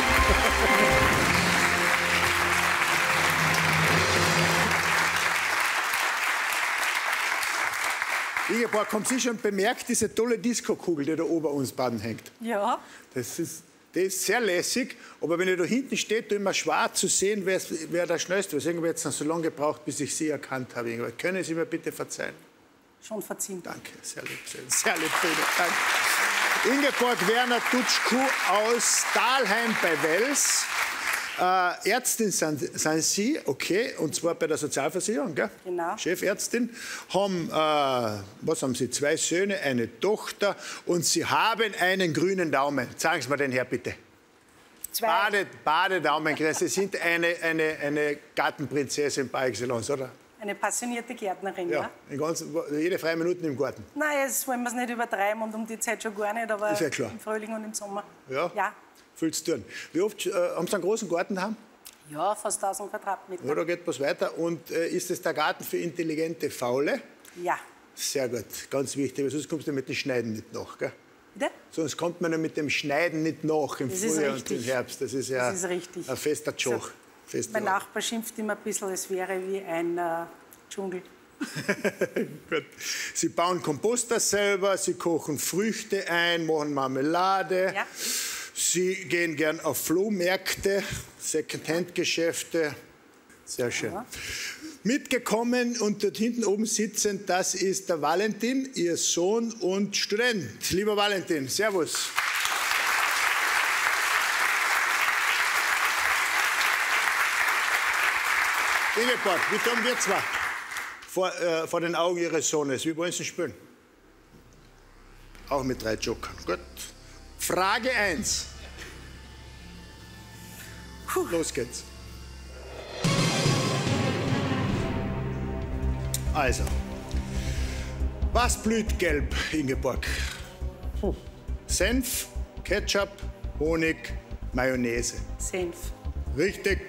Ingeborg, haben Sie schon bemerkt, diese tolle Disco-Kugel, die da ober uns beiden hängt? Ja. Das ist, das ist sehr lässig, aber wenn ihr da hinten steht, immer schwer zu sehen, wer, wer der Schnellste ist. Irgendwie jetzt noch so lange gebraucht, bis ich Sie erkannt habe. Ingeborg. Können Sie mir bitte verzeihen? Schon verziehen. Danke, sehr lieb, sehr, sehr lieb. Danke. Ingeborg Werner Tutschkuh aus Dahlheim bei Wels. Äh, Ärztin sind, sind Sie, okay, und zwar bei der Sozialversicherung, gell? Genau. Chefärztin. Haben, äh, was haben Sie, zwei Söhne, eine Tochter und Sie haben einen grünen Daumen. Sagen Sie mir den her, bitte. Zwei. Bade, Badedaumen, Sie sind eine, eine, eine Gartenprinzessin par excellence, oder? Eine passionierte Gärtnerin, ja. ja. In ganz, jede freie Minute im Garten. Nein, jetzt wollen wir es nicht übertreiben und um die Zeit schon gar nicht, aber ist ja klar. Im Frühling und im Sommer. Ja. ja. Fühlt's tun. Wie oft äh, haben Sie einen großen Garten daheim? Ja, fast tausend Quadratmeter. Ja, da geht was weiter. Und äh, ist es der Garten für intelligente Faule? Ja. Sehr gut, ganz wichtig, weil sonst kommst du mit dem Schneiden nicht nach, gell? Bitte? Sonst kommt man ja mit dem Schneiden nicht nach im das Frühjahr und im Herbst. Das ist ja das ist richtig. ein fester Job. So, Feste mein Nachbar schimpft immer ein bisschen, es wäre wie ein äh, Dschungel. Gut. Sie bauen Komposter selber, Sie kochen Früchte ein, machen Marmelade. Ja. Sie gehen gern auf Flohmärkte, Secondhand-Geschäfte. Sehr schön. Ja. Mitgekommen und dort hinten oben sitzend, das ist der Valentin, Ihr Sohn und Student. Lieber Valentin, servus. Ingeborg, wie tun wir zwei vor, äh, vor den Augen Ihres Sohnes? Wie wollen Sie spielen? Auch mit drei Jokern. Gut. Frage eins. Los geht's. Also, was blüht gelb, Ingeborg? Puh. Senf, Ketchup, Honig, Mayonnaise. Senf. Richtig.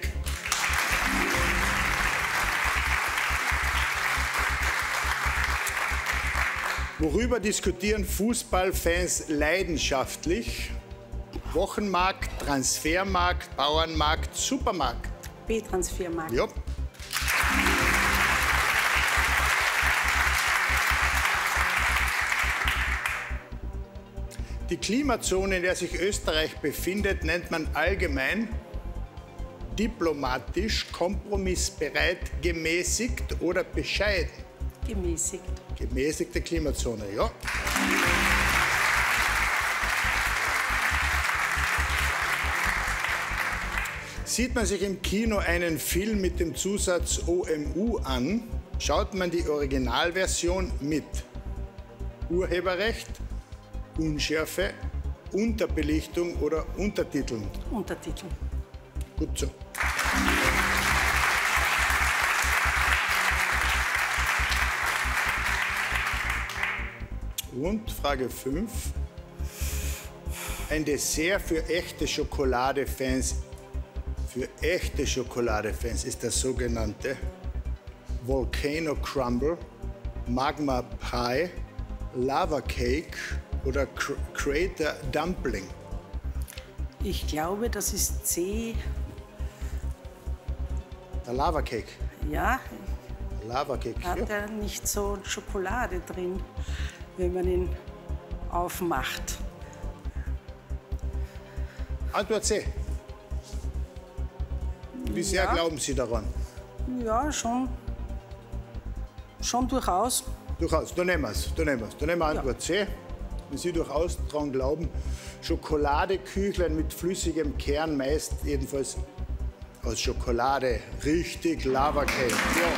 Worüber diskutieren Fußballfans leidenschaftlich? Wochenmarkt, Transfermarkt, Bauernmarkt, Supermarkt. B-Transfermarkt. Ja. Die Klimazone, in der sich Österreich befindet, nennt man allgemein diplomatisch, kompromissbereit, gemäßigt oder bescheiden. Gemäßigt. Gemäßigte Klimazone, ja. Sieht man sich im Kino einen Film mit dem Zusatz O M U an, schaut man die Originalversion mit Urheberrecht, Unschärfe, Unterbelichtung oder Untertiteln. Untertiteln. Gut so. Und Frage fünf. Ein Dessert für echte Schokoladefans. Für echte Schokoladefans ist das sogenannte Volcano Crumble, Magma Pie, Lava Cake oder Cr Crater Dumpling? Ich glaube, das ist C. Der Lava Cake. Ja, Lava Cake. hat Ja. er nicht so Schokolade drin, wenn man ihn aufmacht. Antwort C. Wie sehr Ja. glauben Sie daran? Ja, schon, schon durchaus. Durchaus, da nehmen wir es. Da nehmen wir es. Da nehmen wir Antwort C. Wenn Sie durchaus daran glauben, Schokoladeküchlein mit flüssigem Kern, meist jedenfalls aus Schokolade. Richtig, Lava Cake. Ja.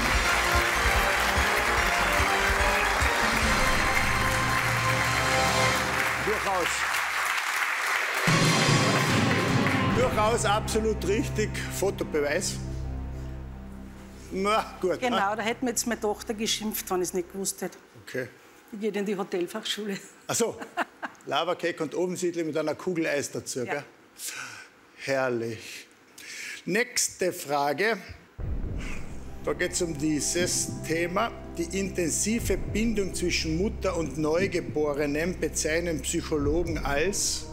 Durchaus. Durchaus absolut richtig. Fotobeweis. Na gut. Genau, da hätte mir jetzt meine Tochter geschimpft, wenn ich es nicht gewusst hätte. Okay. Die geht in die Hotelfachschule. Ach so, Lava Cake und Ofensiedler mit einer Kugel Eis dazu, Ja. gell? Herrlich. Nächste Frage. Da geht es um dieses Thema. Die intensive Bindung zwischen Mutter und Neugeborenen bezeichnen Psychologen als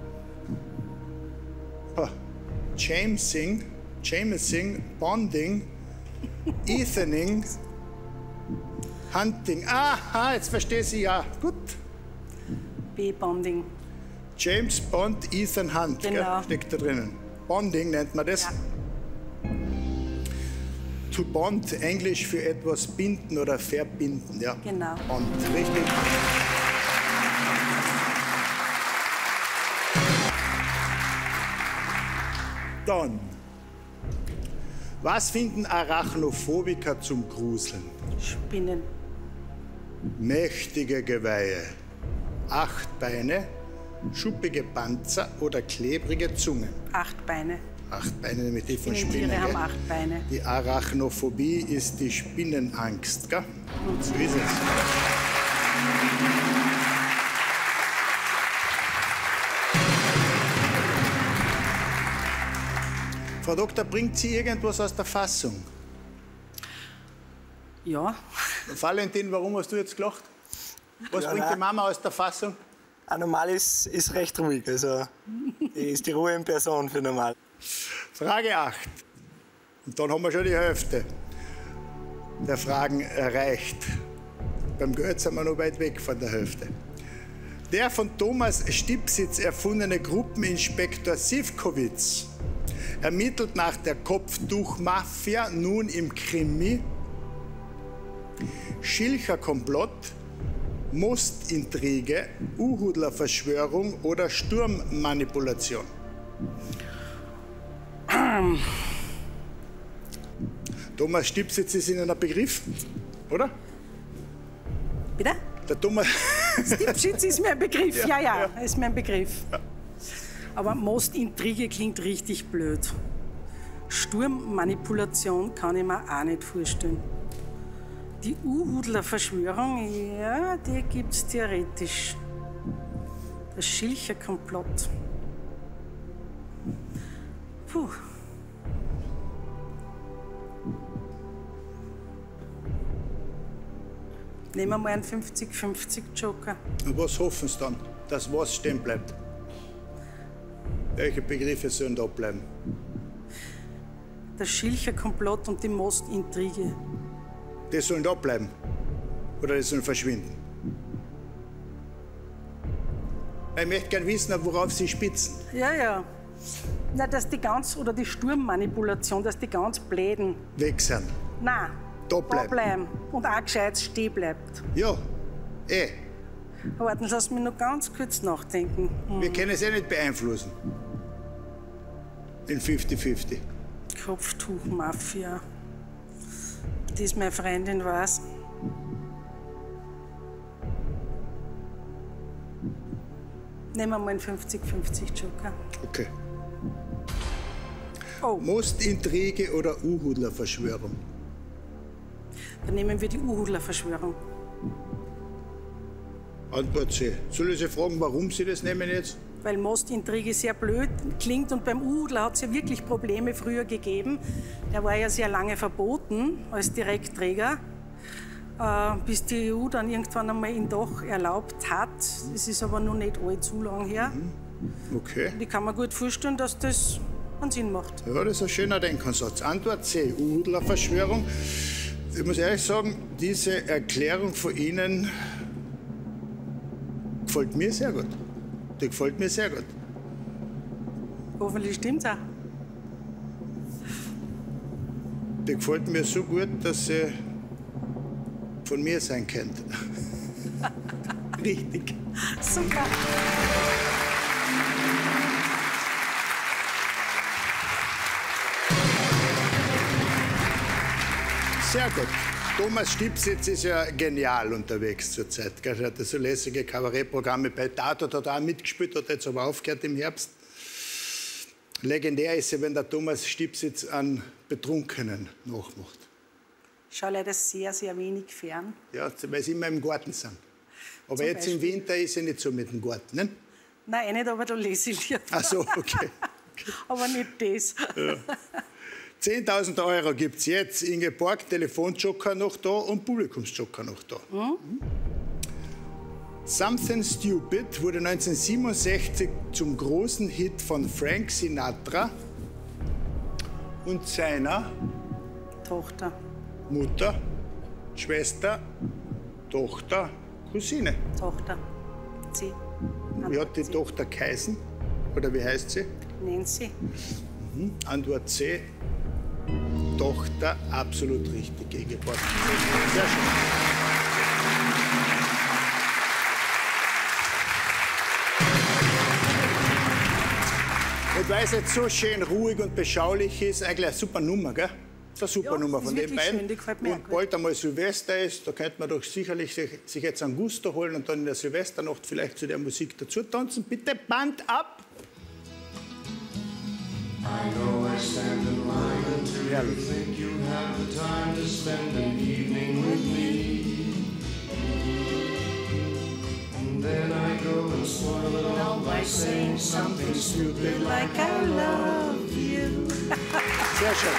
oh, Jamesing, Jamesing, Bonding, Ethening, Hunting. Aha, jetzt verstehe ich ja. Gut. B-Bonding. James Bond, Ethan Hunt, Genau. gell, steckt da drinnen. Bonding nennt man das. Ja. To bond, Englisch für etwas binden oder verbinden. Ja. Genau. Bond, richtig. Dann, was finden Arachnophobiker zum Gruseln? Spinnen. Mächtige Geweihe, acht Beine, schuppige Panzer oder klebrige Zunge. Acht Beine. Acht Beine, nämlich die von Spinnentiere Spinnen. haben Gell? acht Beine. Die Arachnophobie ist die Spinnenangst. Gell? So ist es. Frau Doktor, bringt sie irgendwas aus der Fassung? Ja, Valentin, warum hast du jetzt gelacht? Was Ja, bringt nein. die Mama aus der Fassung? Auch normal ist, ist recht ruhig. Also ist die Ruhe in Person für normal. Frage acht. Und dann haben wir schon die Hälfte der Fragen erreicht. Beim Geld sind wir noch weit weg von der Hälfte. Der von Thomas Stipsitz erfundene Gruppeninspektor Sivkowitz ermittelt nach der Kopftuchmafia nun im Krimi Schilcher-Komplott, Mostintrige, Uhudler-Verschwörung oder Sturmmanipulation. Thomas Stipsitz ist Ihnen ein Begriff, oder? bitte? Der Thomas, Stipschitz ist mir ein Begriff. Ja, ja, ist mir ein Begriff. Aber Mostintrige klingt richtig blöd. Sturmmanipulation kann ich mir auch nicht vorstellen. Die Uhudler-Verschwörung, ja, die gibt's theoretisch. Das Schilcher-Komplott. Puh. Nehmen wir mal einen fünfzig fünfzig Joker. und was hoffen Sie dann, dass was stehen bleibt? Welche Begriffe sollen da bleiben? Das Schilcher-Komplott und die Mostintrige. Die sollen da bleiben oder die sollen verschwinden? Ich möchte gerne wissen, worauf Sie spitzen. Ja, ja. Na, dass die ganz, oder die Sturmmanipulation, dass die ganz Bläden, Weg sind. nein, Da bleiben. bleiben und auch gescheit stehen bleibt. Ja, eh. Warten, lass mich noch ganz kurz nachdenken. Hm. Wir können es eh nicht beeinflussen. In fünfzig fünfzig. Kopftuchmafia. Das meine Freundin weiß. Nehmen wir mal einen fünfzig fünfzig Joker. Okay. Oh, Mostintrige oder Uhudler-Verschwörung? dann nehmen wir die Uhudler-Verschwörung. Antwort C. Soll ich Sie fragen, warum Sie das nehmen jetzt? Weil Mostintrige sehr blöd klingt und beim Uhudler hat es ja wirklich Probleme früher gegeben. Der war ja sehr lange verboten als Direktträger. äh, bis die E U dann irgendwann einmal ihn doch erlaubt hat. Es ist aber noch nicht allzu lang her. Okay. Ich kann mir gut vorstellen, dass das einen Sinn macht. Ja, das ist ein schöner Denkansatz. Antwort C, U-Hudler-Verschwörung. Ich muss ehrlich sagen, diese Erklärung von Ihnen gefällt mir sehr gut. Die gefällt mir sehr gut. Hoffentlich stimmt's auch. Die gefällt mir so gut, dass sie von mir sein könnte. Richtig. Super. Sehr gut. Thomas Stipsitz ist ja genial unterwegs zurzeit. Er hat so lässige Kabarettprogramme bei Tatort, hat auch mitgespielt, hat jetzt aber aufgehört im Herbst. Legendär ist ja, wenn der Thomas Stipsitz an Betrunkenen nachmacht. Ich schaue leider sehr, sehr wenig fern. Ja, weil sie immer im Garten sind. Aber Zum jetzt im Beispiel. Winter ist ja nicht so mit dem Garten, ne? Nein, nicht, aber da lese ich lieber. Ach so, okay. Aber nicht das. zehntausend Euro gibt es jetzt. Ingeborg, Telefonjoker noch da und Publikumsjoker noch da. Mhm. Something Stupid wurde neunzehnhundertsiebenundsechzig zum großen Hit von Frank Sinatra und seiner Tochter. Mutter, Schwester, Tochter, Cousine. Tochter. C. Wie hat die C. Tochter geheißen? Oder wie heißt sie? Nancy. Mhm. Antwort C. Tochter, absolut richtig, Ingeborg. Sehr schön. Und weil es jetzt so schön ruhig und beschaulich ist, eigentlich eine super Nummer, gell? Das ist eine super Ja, Nummer ist von den wirklich beiden. schön, die gefällt mir Und auch bald einmal Silvester ist, da könnte man doch sicherlich sich, sich jetzt einen Gusto holen und dann in der Silvesternacht vielleicht zu der Musik dazu tanzen. Bitte Band ab! I know I stand in line until Herrlich. you think you have the time to spend an evening with me. And then I go and spoil it all by saying something stupid like I love you. Sehr schön.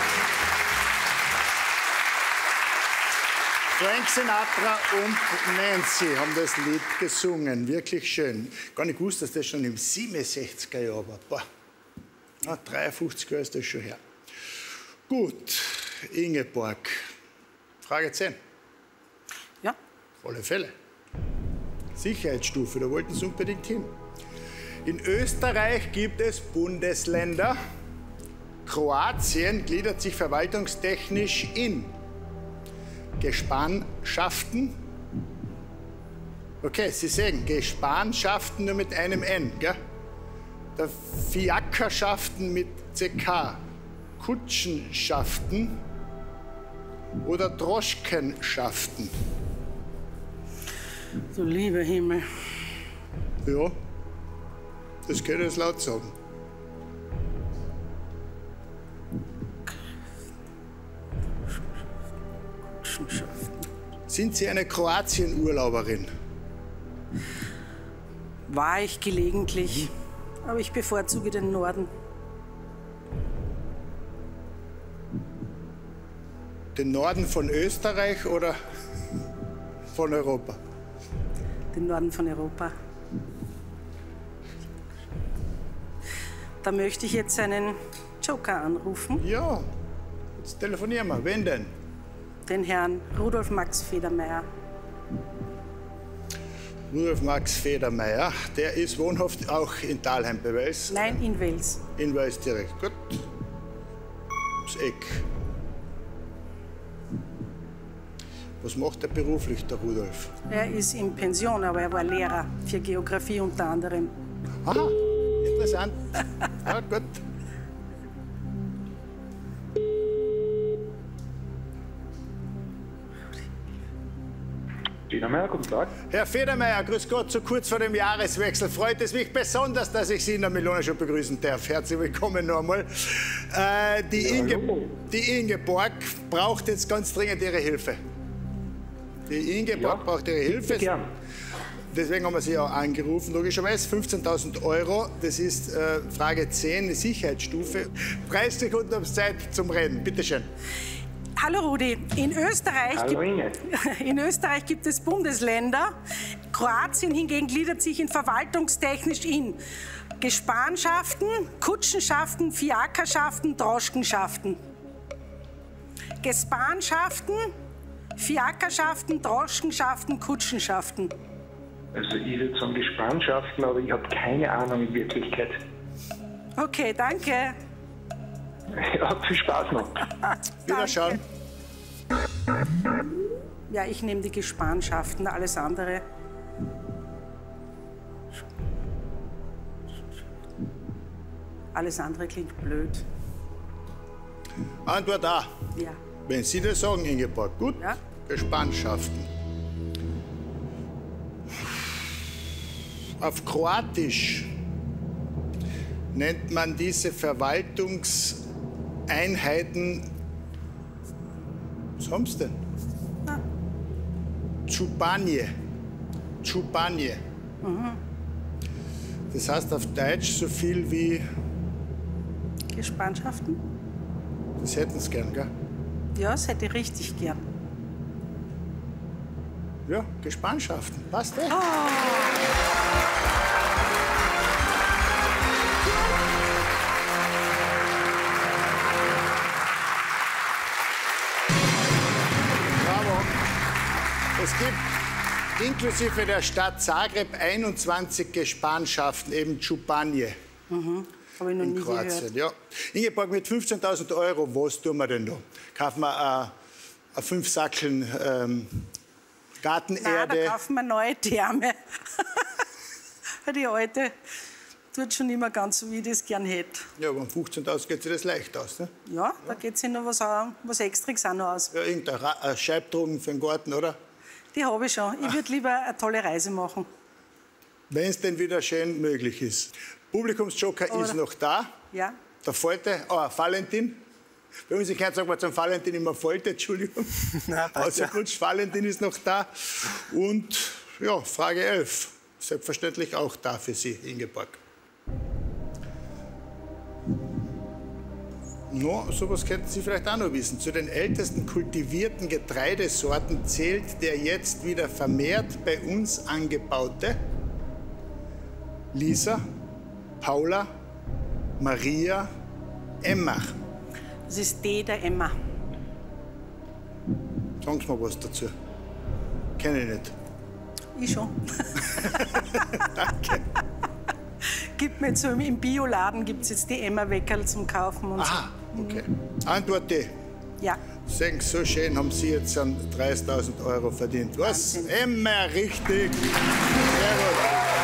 Frank Sinatra und Nancy haben das Lied gesungen. Wirklich schön. Gar nicht gewusst, dass das schon im siebenundsechziger Jahr war. Boah. Ah, dreiundfünfzig Jahre ist das schon her. Gut, Ingeborg. Frage zehn. Ja. Auf alle Fälle. Sicherheitsstufe, da wollten Sie unbedingt hin. In Österreich gibt es Bundesländer. Kroatien gliedert sich verwaltungstechnisch in Gespanschaften. Okay, Sie sehen, Gespanschaften nur mit einem N, gell? Der Fiakerschaften mit C K, Kutschenschaften oder Droschkenschaften. Du lieber Himmel. Ja, das kann ich jetzt laut sagen. Sind Sie eine Kroatien-Urlauberin? War ich gelegentlich, aber ich bevorzuge den Norden. Den Norden von Österreich oder von Europa? Den Norden von Europa. Da möchte ich jetzt einen Joker anrufen. Ja, jetzt telefonieren wir. Wen denn? Den Herrn Rudolf Max Federmeier. Rudolf Max Federmeier, der ist wohnhaft auch in Thalheim bei Wels. Nein, in Wels. In Wels direkt. Gut. Das Eck. Was macht er beruflich, der Rudolf? Er ist in Pension, aber er war Lehrer für Geografie unter anderem. Aha, interessant. Ja, gut. Federmeier, guten Tag. Herr Federmeier, grüß Gott, so kurz vor dem Jahreswechsel freut es mich besonders, dass ich Sie in der Millionenshow begrüßen darf. Herzlich willkommen nochmal. Äh, die, Ja, Inge, hallo. die Ingeborg braucht jetzt ganz dringend Ihre Hilfe. Die Ingeborg Ja, braucht Ihre Hilfe. gern. Deswegen haben wir Sie auch angerufen, logischerweise. fünfzehntausend Euro, das ist äh, Frage zehn, eine Sicherheitsstufe. dreißig Sekunden haben Sie Zeit zum Rennen, bitteschön. Hallo Rudi, in Österreich, Hallo Inge. gibt, in Österreich gibt es Bundesländer. Kroatien hingegen gliedert sich in verwaltungstechnisch in Gespanschaften, Kutschenschaften, Fiakerschaften, Droschkenschaften. Gespanschaften, Fiakerschaften, Droschkenschaften, Kutschenschaften. Also ich würde sagen Gespannschaften, aber ich habe keine Ahnung in Wirklichkeit. Okay, danke. Ja, viel Spaß noch. Wiederschauen. Ja, ich nehme die Gespanschaften, alles andere. Alles andere klingt blöd. Antwort A. Ja. Wenn Sie das sagen, Ingeborg. Gut. Ja. Gespannschaften. Auf Kroatisch nennt man diese Verwaltungseinheiten. Was haben Sie denn? Ah. Čupanje. Čupanje. Mhm. Das heißt auf Deutsch so viel wie. Gespannschaften? Das hätten Sie gern, gell? Ja, das hätte ich richtig gern. Ja, Gespannschaften. Passt eh? Bravo. Es gibt inklusive der Stadt Zagreb einundzwanzig Gespannschaften, eben Čupanje. Mhm. Habe ich noch In nie Kroatien, gehört. ja. Ingeborg, mit fünfzehntausend Euro, was tun wir denn da? Kaufen wir äh, äh, fünf Sackeln ähm, Nein, Gartenerde? da kaufen wir neue Therme. Weil die alte tut schon immer ganz so, wie ich das gern hätte. Ja, aber um fünfzehntausend geht sich das leicht aus. Ne? Ja, da geht sich noch was, an- was Extras auch noch aus. Ja, irgendein Ra äh, Scheibdrogen für den Garten, oder? Die habe ich schon. Ich würde lieber eine tolle Reise machen. Wenn es denn wieder schön möglich ist. Publikumsjoker Oder- ist noch da. Ja? Der Falte, oh, Valentin. Bei uns in Kärnten sagt man zum Valentin immer Falte, Entschuldigung. Nein, passt Also gut, Valentin ist noch da. Und ja, Frage elf. Selbstverständlich auch da für Sie, Ingeborg. No, sowas könnten Sie vielleicht auch noch wissen. Zu den ältesten kultivierten Getreidesorten zählt der jetzt wieder vermehrt bei uns angebaute Lisa, Paula, Maria, Emma. Das ist D der Emma. Sagen Sie mal was dazu. Kenne ich nicht. Ich schon. Danke. Gibt mir jetzt so im Bioladen gibt es jetzt die Emma-Weckerl zum Kaufen und Aha, okay. Antwort D. so. Ja. Sehen Sie, so schön haben Sie jetzt an dreißigtausend Euro verdient. Was? Wahnsinn. Emma, richtig. Sehr gut.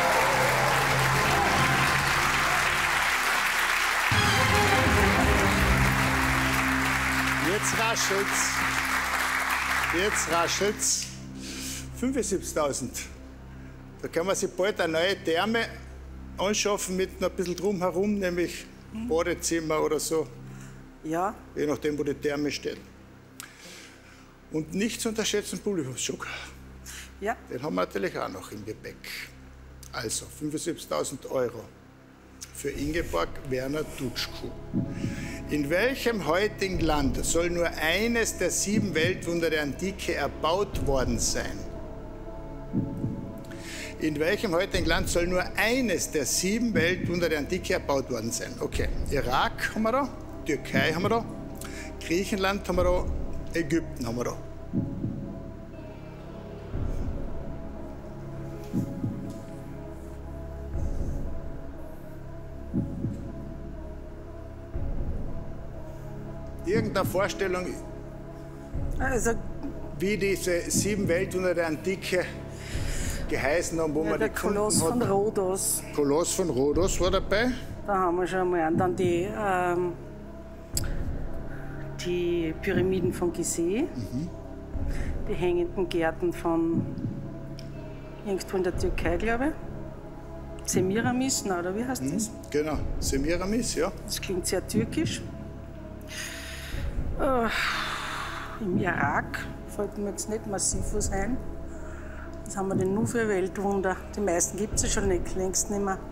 Jetzt raschelt's. Jetzt raschelt's. fünfundsiebzigtausend. Da kann man sich bald eine neue Therme anschaffen mit noch ein bisschen drumherum, nämlich Badezimmer oder so, Ja, je nachdem, wo die Therme steht. Und nicht zu unterschätzen Publikumsjoker. ja. Den haben wir natürlich auch noch im Gepäck. Also fünfundsiebzigtausend Euro für Ingeborg Werner Dutschko. In welchem heutigen Land soll nur eines der sieben Weltwunder der Antike erbaut worden sein? In welchem heutigen Land soll nur eines der sieben Weltwunder der Antike erbaut worden sein? Okay, Irak haben wir da, Türkei haben wir da, Griechenland haben wir da, Ägypten haben wir da. Irgendeine Vorstellung, Also wie diese sieben Weltwunder der Antike geheißen haben, wo ja, man der die gefunden Koloss von hat. Rhodos. Koloss von Rhodos war dabei. Da haben wir schon mal. Und dann die, ähm, die Pyramiden von Gizeh. Die hängenden Gärten von irgendwo in der Türkei, glaube ich. Semiramis, na, oder wie heißt das? Genau, Semiramis, ja. Das klingt sehr türkisch. Äh, Im Irak fällt mir jetzt nicht massiv was ein. Was haben wir denn nur für Weltwunder? Die meisten gibt es ja schon nicht, längst nicht mehr.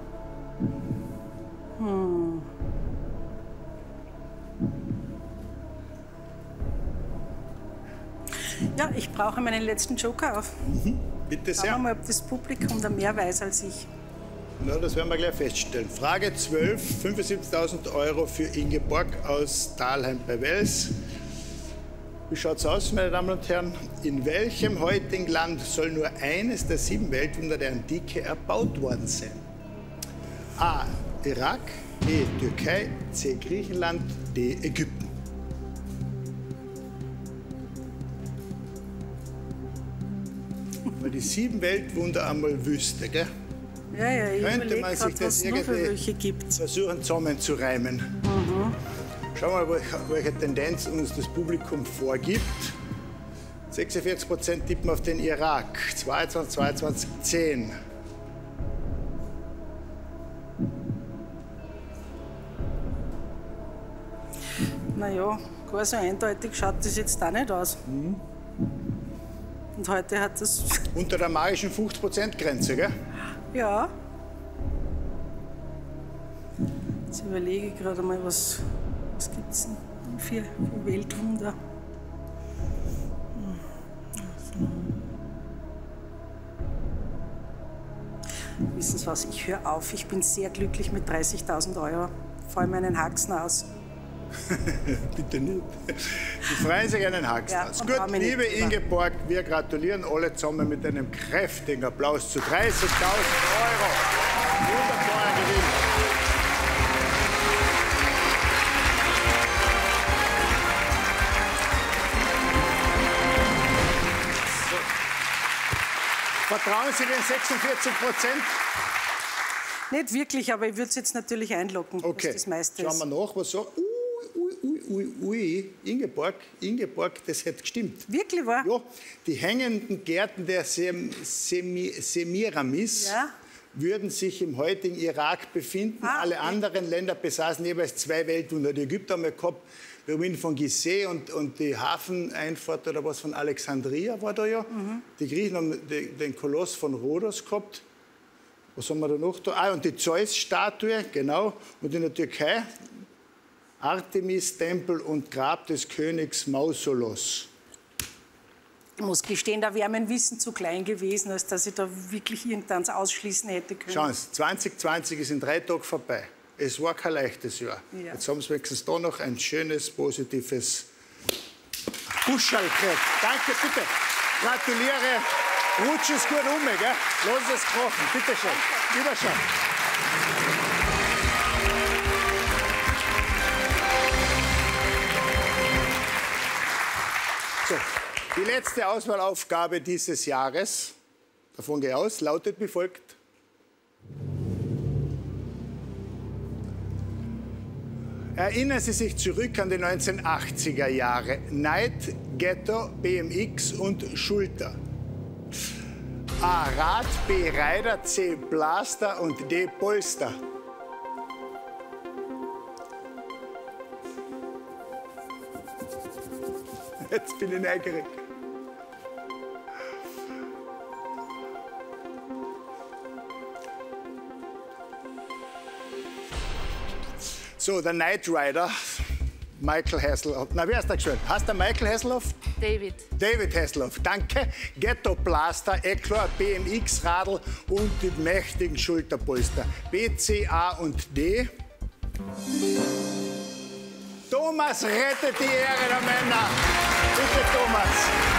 Hm. Ja, ich brauche meinen letzten Joker auf. Mhm. Bitte sehr. Schauen wir mal, ob das Publikum da mehr weiß als ich. Na, das werden wir gleich feststellen. Frage zwölf, fünfundsiebzigtausend Euro für Ingeborg aus Thalheim bei Wels. Wie schaut's aus, meine Damen und Herren? In welchem heutigen Land soll nur eines der sieben Weltwunder der Antike erbaut worden sein? A. Irak, B. Türkei, C. Griechenland, D. Ägypten. Wenn man die sieben Weltwunder einmal wüsste, gell? Ja, ja, ich Könnte überlege man sich gerade, das was noch für welche irgendwie gibt. versuchen zusammenzureimen. Mhm. Schauen wir mal, welche, welche Tendenz uns das Publikum vorgibt. sechsundvierzig Prozent tippen auf den Irak, zweiundzwanzig, zweiundzwanzig, zehn. Naja, gar so eindeutig schaut das jetzt auch nicht aus. Mhm. Und heute hat das... Unter der magischen fünfzig Prozent Grenze, gell? Ja. Jetzt überlege ich gerade mal, was, was gibt es denn für, für Weltwunder? Wissen Sie was, ich höre auf. Ich bin sehr glücklich mit dreißigtausend Euro. Vor allem einen Haxen aus. Bitte nicht. Sie freuen sich einen Haxen Ja, aus. und Gut, haben wir liebe nicht drüber. Ingeborg, wir gratulieren alle zusammen mit einem kräftigen Applaus zu dreißigtausend Euro. Wunderbarer Gewinn. Vertrauen Sie den sechsundvierzig Prozent? Nicht wirklich, aber ich würde es jetzt natürlich einloggen, Okay, was das meiste schauen ist. wir nach, was so. Ui, ui, ui, ui, Ingeborg, Ingeborg, das hätte gestimmt. Wirklich wahr? Ja, die hängenden Gärten der Sem Semi Semiramis Ja. würden sich im heutigen Irak befinden. Ah, Alle okay. anderen Länder besaßen jeweils zwei Weltwunder. Die Ägypter haben wir gehabt, die Ruinen von Gizeh und, und die Hafeneinfahrt oder was von Alexandria war da ja. Mhm. Die Griechen haben die, den Koloss von Rhodos gehabt. Was haben wir da noch da? Ah, und die Zeus-Statue, genau. Und in der Türkei Artemis-Tempel und Grab des Königs Mausolos. Ich muss gestehen, da wäre mein Wissen zu klein gewesen, als dass ich da wirklich irgendeins ausschließen hätte können. Schauen Sie, zwanzig zwanzig ist in drei Tagen vorbei. Es war kein leichtes Jahr. Ja. Jetzt haben Sie wenigstens da noch ein schönes, positives Buscherl gekriegt. Danke, bitte. Gratuliere. Rutsch es gut um, gell? Lass es krachen. Bitte schön. Wiederschauen. So, die letzte Auswahlaufgabe dieses Jahres, davon gehe ich aus, lautet wie folgt. Erinnern Sie sich zurück an die neunzehnhundertachtziger Jahre. Neid, Ghetto, B M X und Schulter. A. Rad, B. Reiter, C. Blaster und D. Polster. Jetzt bin ich neugierig. So, der Knight Rider, Michael Hasselhoff. Na, wer ist da gestellt? Hast du Michael Hasselhoff? David. David Hasselhoff, danke. Ghetto Blaster, Eclor, B M X-Radl und die mächtigen Schulterpolster. B, C, A und D. Thomas rettet die Ehre der Männer. Bitte, Thomas.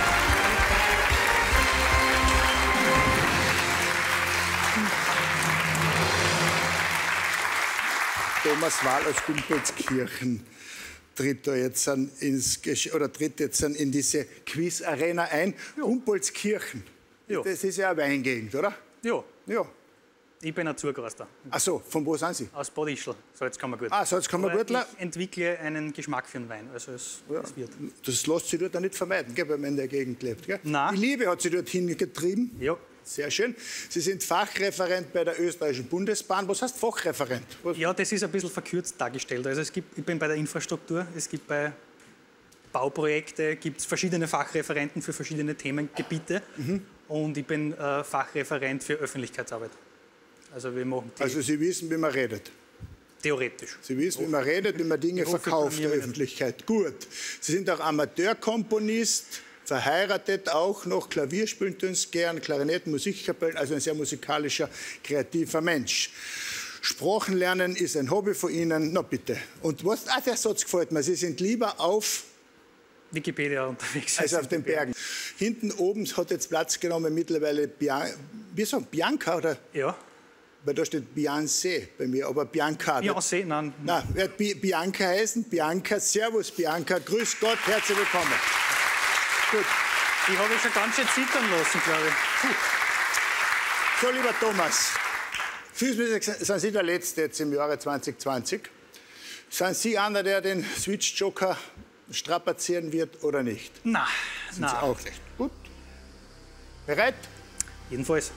Thomas Wahl aus Gumbolzkirchen tritt da jetzt an ins Gesch oder tritt jetzt an in diese Quiz-Arena ein. Gumbolzkirchen. Ja. Das ist ja eine Weingegend, oder? Ja. Ja. Ich bin ein Zugaster. Ach so, von wo sind Sie? Aus Bad Ischl. Salzkammergut. Ah, Salzkammergut. Aber ich entwickle einen Geschmack für den Wein. Also es, Ja. es wird. Das lässt sich dort auch nicht vermeiden, gell, wenn man in der Gegend lebt. Gell? Nein. Die Liebe hat Sie dorthin getrieben. Ja. Sehr schön. Sie sind Fachreferent bei der österreichischen Bundesbahn. Was heißt Fachreferent? Was? Ja, das ist ein bisschen verkürzt dargestellt. Also es gibt, ich bin bei der Infrastruktur, es gibt bei Bauprojekte gibt's verschiedene Fachreferenten für verschiedene Themengebiete. Mhm. Und ich bin äh, Fachreferent für Öffentlichkeitsarbeit. Also wir machen die Also Sie wissen, wie man redet. theoretisch. Sie wissen, wie man redet, wie man Dinge Ich hoffe, verkauft ich der blamiere mich Öffentlichkeit. Gut. Sie sind auch Amateurkomponist, verheiratet, auch noch Klavier spielen tun sie gern, Klarinetten, Musikkapellen, also ein sehr musikalischer, kreativer Mensch. Sprachen lernen ist ein Hobby von Ihnen. Na bitte. Und was? Ah, der Satz gefällt mir. Sie sind lieber auf Wikipedia unterwegs. Also auf den Bergen. Hinten oben hat jetzt Platz genommen mittlerweile Bian wie sagen, Bianca oder? Ja. Weil da steht Beyoncé bei mir, aber Bianca. Beyoncé, nein. Nein, wird Bianca heißen. Bianca, Servus Bianca, grüß Gott, herzlich willkommen. Gut. Ich habe schon ganz schön zittern lassen, glaube ich. Puh. So, lieber Thomas, sind Sie der Letzte jetzt im Jahre zwanzig zwanzig? Sind Sie einer, der den Switch-Joker strapazieren wird oder nicht? Nein, Sind nein. Sie auch nicht. Gut. Bereit? Jedenfalls.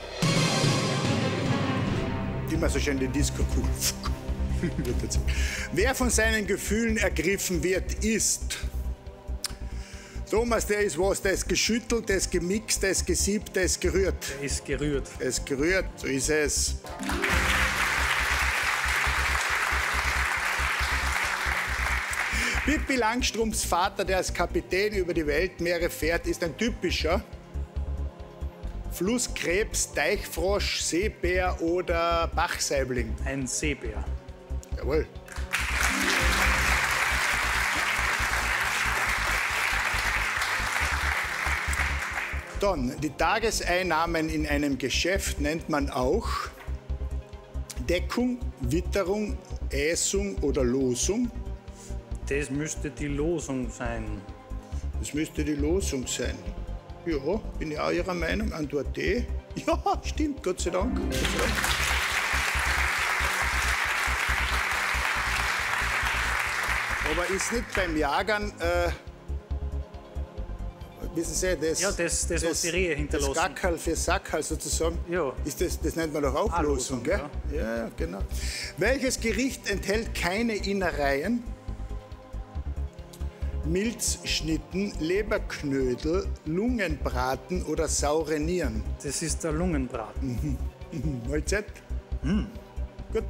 Immer so schön den Disco-Kugel. Wer von seinen Gefühlen ergriffen wird, ist Thomas, der ist was? Der ist geschüttelt, der ist gemixt, der ist gesiebt, der ist gerührt. Der ist gerührt. Der ist gerührt, so ist es. Pippi Langstrumpfs Vater, der als Kapitän über die Weltmeere fährt, ist ein typischer Flusskrebs, Teichfrosch, Seebär oder Bachsaibling. Ein Seebär. Jawohl. Dann, die Tageseinnahmen in einem Geschäft nennt man auch Deckung, Witterung, Äsung oder Losung. Das müsste die Losung sein. Das müsste die Losung sein. Ja, bin ich auch Ihrer Meinung. Antwort D. Ja, stimmt, Gott sei Dank. Gott sei Dank. Aber ist nicht beim Jagern, äh, wissen Sie, das, Ja, das, das, was die Rehe hinterlassen. das Gackerl für Sackerl sozusagen, Ja. ist das, das nennt man doch auch Ah, Losung, Losung, gell? Ja. ja, genau. Welches Gericht enthält keine Innereien? Milzschnitten, Leberknödel, Lungenbraten oder saure Nieren? Das ist der Lungenbraten. Mhm. Mahlzeit. Mhm. Gut.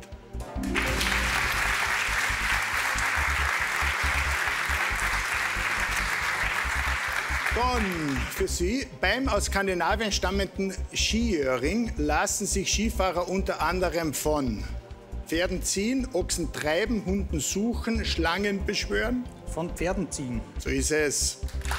Dann für Sie, beim aus Skandinavien stammenden Skiöring lassen sich Skifahrer unter anderem von Pferden ziehen, Ochsen treiben, Hunden suchen, Schlangen beschwören. Von Pferden ziehen. So ist es.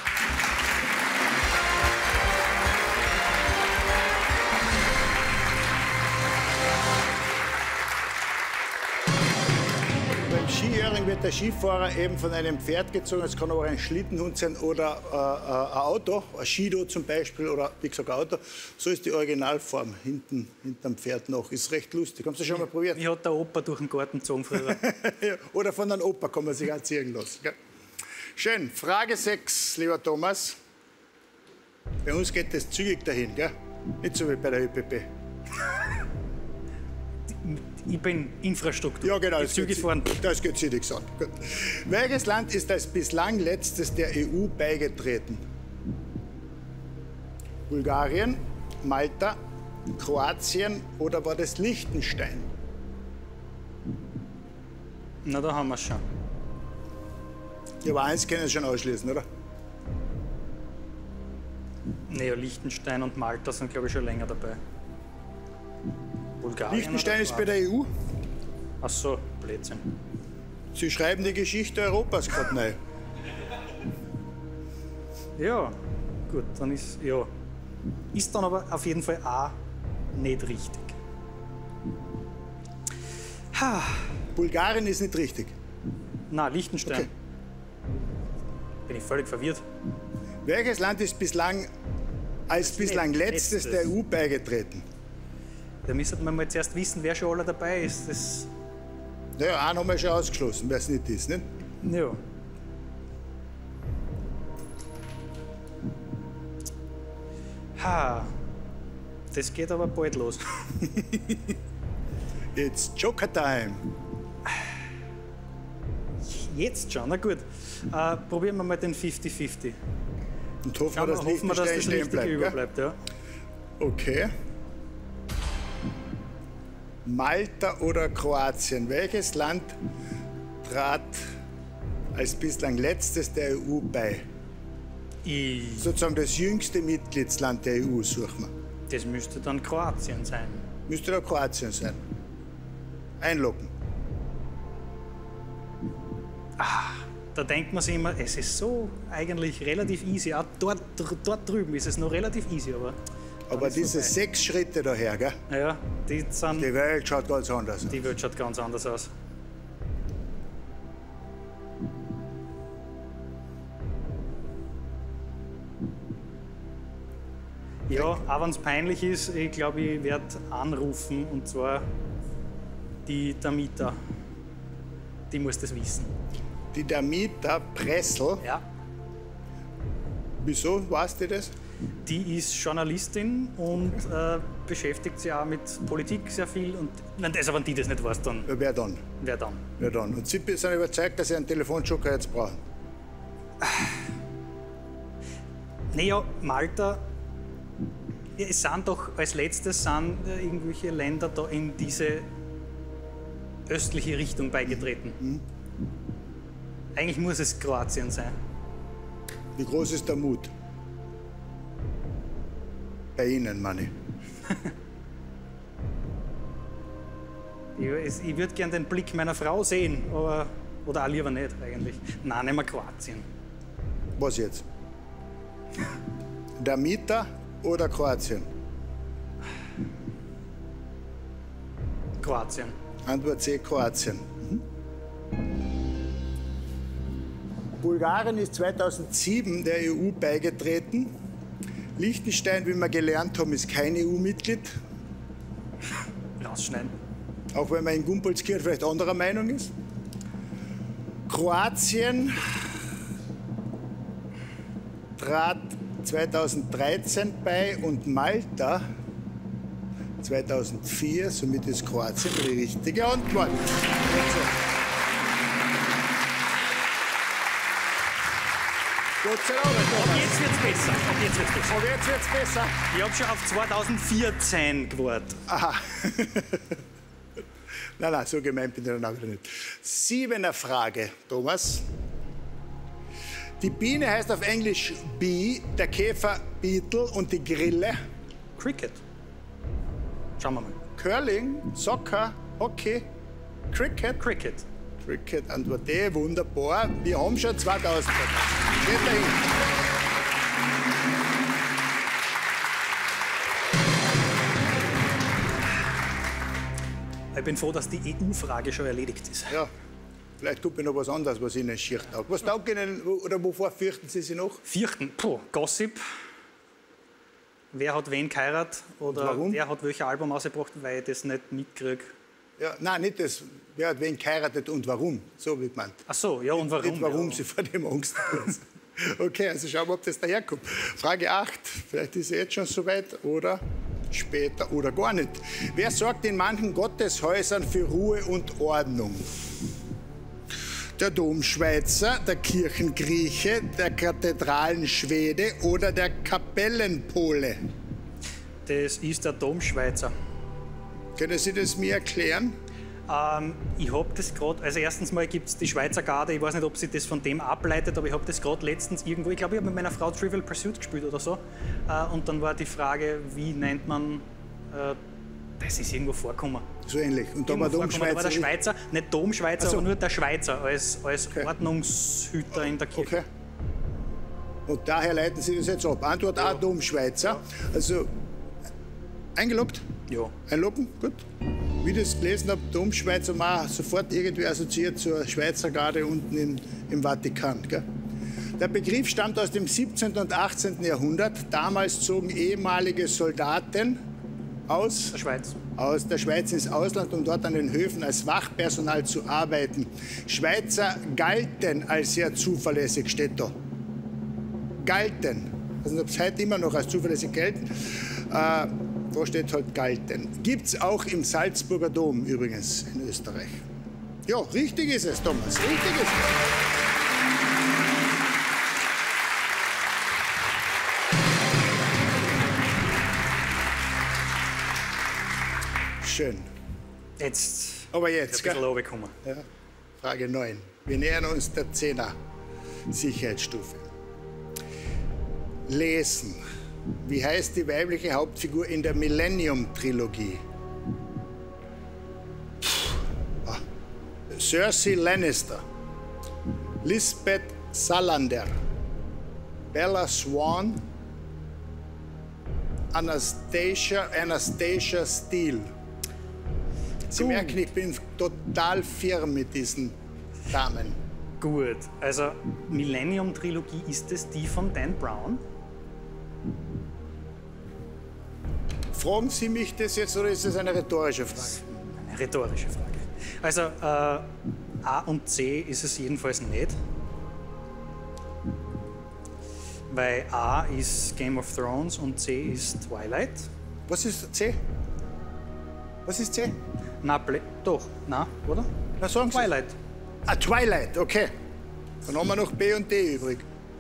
Beim Skiöring wird der Skifahrer eben von einem Pferd gezogen. Es kann aber ein Schlittenhund sein oder äh, äh, ein Auto, ein Skido zum Beispiel oder wie gesagt ein Auto. So ist die Originalform hinten hinterm Pferd noch. Ist recht lustig. Haben Sie schon mal probiert? Wie hat der Opa durch den Garten gezogen früher? Ja, oder von einem Opa kann man sich auch ziehen lassen. Gell? Schön. Frage sechs, lieber Thomas. Bei uns geht das zügig dahin, gell? Nicht so wie bei der ÖPP. Ich bin Infrastruktur. Ja, genau. Die Das Züge geht, fahren. das geht sich nichts an. Gut. Welches Land ist als bislang letztes der E U beigetreten? Bulgarien, Malta, Kroatien oder war das Liechtenstein? Na, da haben wir es schon. Ja, aber eins können Sie schon ausschließen, oder? Naja, Liechtenstein und Malta sind, glaube ich, schon länger dabei. Bulgarien Liechtenstein oder ist bei der E U. Ach so, Blödsinn. Sie schreiben die Geschichte Europas gerade neu. Ja, gut, dann ist, ja. Ist dann aber auf jeden Fall auch nicht richtig. Ha. Bulgarien ist nicht richtig. Na, Liechtenstein. Okay. Bin ich völlig verwirrt. Welches Land ist bislang als bislang letztes der E U beigetreten? Da müsste man mal zuerst wissen, wer schon alle dabei ist. Das, Naja, einen haben wir schon ausgeschlossen, wer es nicht ist. Nicht? ja. Ha. Das geht aber bald los. It's Joker Time. Jetzt schon, na gut. Äh, probieren wir mal den fünfzig fünfzig. Und hoffen wir, Hoffen dass wir, dass Liechtenstein das stehen Richtige bleibt. Gell? überbleibt. Ja. Okay. Malta oder Kroatien? Welches Land trat als bislang letztes der E U bei? Ich, Sozusagen das jüngste Mitgliedsland der E U, suchen wir. das müsste dann Kroatien sein. Müsste da Kroatien sein. Einloggen. Da denkt man sich immer, es ist so eigentlich relativ easy. Auch dort, dort drüben ist es noch relativ easy, aber... Aber diese vorbei. sechs Schritte daher, gell? Ja, die sind... Die Welt schaut ganz anders aus. Die Welt schaut ganz anders aus. Ja, auch wenn es peinlich ist, ich glaube, ich werde anrufen, und zwar die Damita. Die muss das wissen. Die Damita Pressel. Ja. Wieso weißt du das? Die ist Journalistin und äh, beschäftigt sich auch mit Politik sehr viel. Und wenn, also, wenn die das nicht weiß, dann Ja, wer dann? wer dann? Wer dann? Und Sie sind überzeugt, dass Sie einen Telefonjoker jetzt brauchen? Naja, Malta, ja, es sind doch als letztes sind äh, irgendwelche Länder da in diese östliche Richtung beigetreten. Mhm. Eigentlich muss es Kroatien sein. Wie groß ist der Mut? Bei Ihnen, Manni. Ich, es- ich würde gern den Blick meiner Frau sehen, aber, oder auch lieber nicht eigentlich. Nein, nehmen wir Kroatien. Was jetzt? Damita oder Kroatien? Kroatien. Antwort C, Kroatien. Mhm. Bulgarien ist zweitausendsieben der E U beigetreten. Liechtenstein, wie wir gelernt haben, ist kein E U-Mitglied. Rausschneiden. Auch wenn man in Gumpolskirchen vielleicht anderer Meinung ist. Kroatien trat zweitausenddreizehn bei und Malta zweitausendvier. Somit ist Kroatien die richtige Antwort. Gott sei Dank. Ab jetzt wird's besser. Ab jetzt wird's besser. Aber jetzt wird's besser. Ich habe schon auf zweitausendvierzehn gewartet. Aha. Nein, nein, so gemein bin ich dann auch wieder nicht. Siebener Frage, Thomas. Die Biene heißt auf Englisch Bee, der Käfer Beetle und die Grille Cricket. Schauen wir mal. Curling, Soccer, Hockey, Cricket. Cricket. Cricket, Antwort D, wunderbar. Wir haben schon zweitausend. Geht dahin. Ich bin froh, dass die E U-Frage schon erledigt ist. Ja, vielleicht tut mir noch was anderes, was Ihnen schier taugt. Was taugt Ihnen oder wovor fürchten Sie sich noch? Vierten, puh, Gossip. Wer hat wen geheiratet oder warum? wer hat welches Album ausgebracht, weil ich das nicht mitkriege. Ja, nein, nicht das. Wer hat wen geheiratet und warum? So wird man. Ach so, ja, und warum? Nicht warum ja. Sie vor dem Angst haben. Okay, also schauen wir, ob das daherkommt. Frage acht. Vielleicht ist er jetzt schon soweit oder später oder gar nicht. Wer sorgt in manchen Gotteshäusern für Ruhe und Ordnung? Der Domschweizer, der Kirchengrieche, der Kathedralenschwede oder der Kapellenpole? Das ist der Domschweizer. Können Sie das mir erklären? Ähm, ich habe das gerade, also erstens mal gibt es die Schweizer Garde, ich weiß nicht, ob sie das von dem ableitet, aber ich habe das gerade letztens irgendwo, ich glaube, ich habe mit meiner Frau Trivial Pursuit gespielt oder so. Äh, und dann war die Frage, wie nennt man, äh, das ist irgendwo vorgekommen. So ähnlich. Und da war Irgendwo vorgekommen. Da war der Domschweizer. Schweizer, nicht Domschweizer, Ach so. aber nur der Schweizer als, als Okay. Ordnungshüter in der Kirche. Okay. Und daher leiten Sie das jetzt ab. Antwort A, Domschweizer. Also, eingeloggt? Ja. Einloggen? Gut. Wie ich das gelesen habe, Domschweizer war sofort irgendwie assoziiert zur Schweizer Garde unten im, im Vatikan. Gell? Der Begriff stammt aus dem siebzehnten und achtzehnten Jahrhundert. Damals zogen ehemalige Soldaten aus Der Schweiz. aus der Schweiz ins Ausland, um dort an den Höfen als Wachpersonal zu arbeiten. Schweizer galten als sehr zuverlässig, steht da. Galten. Also ob es heute immer noch als zuverlässig gelten. Äh, da steht halt galten. Gibt es auch im Salzburger Dom übrigens in Österreich. Ja, richtig ist es, Thomas. Richtig ist es. Schön. Jetzt Aber ist jetzt, ein bisschen gell? runtergekommen. Ja. Frage neun. Wir nähern uns der Zehner Sicherheitsstufe. lesen. Wie heißt die weibliche Hauptfigur in der Millennium-Trilogie? Ah. Cersei Lannister, Lisbeth Salander, Bella Swan, Anastasia, Anastasia Steele. Sie merken, ich bin total firm mit diesen Damen. Gut, also Millennium-Trilogie, ist es die von Dan Brown? Fragen Sie mich das jetzt oder ist das eine rhetorische Frage? Eine rhetorische Frage. Also äh, A und C ist es jedenfalls nicht. Weil A ist Game of Thrones und C ist Twilight. Was ist C? Was ist C? Na, Ble doch, na, oder? Na, sagen Sie. Twilight. Ah, Twilight, okay. Dann haben wir noch B und D übrig.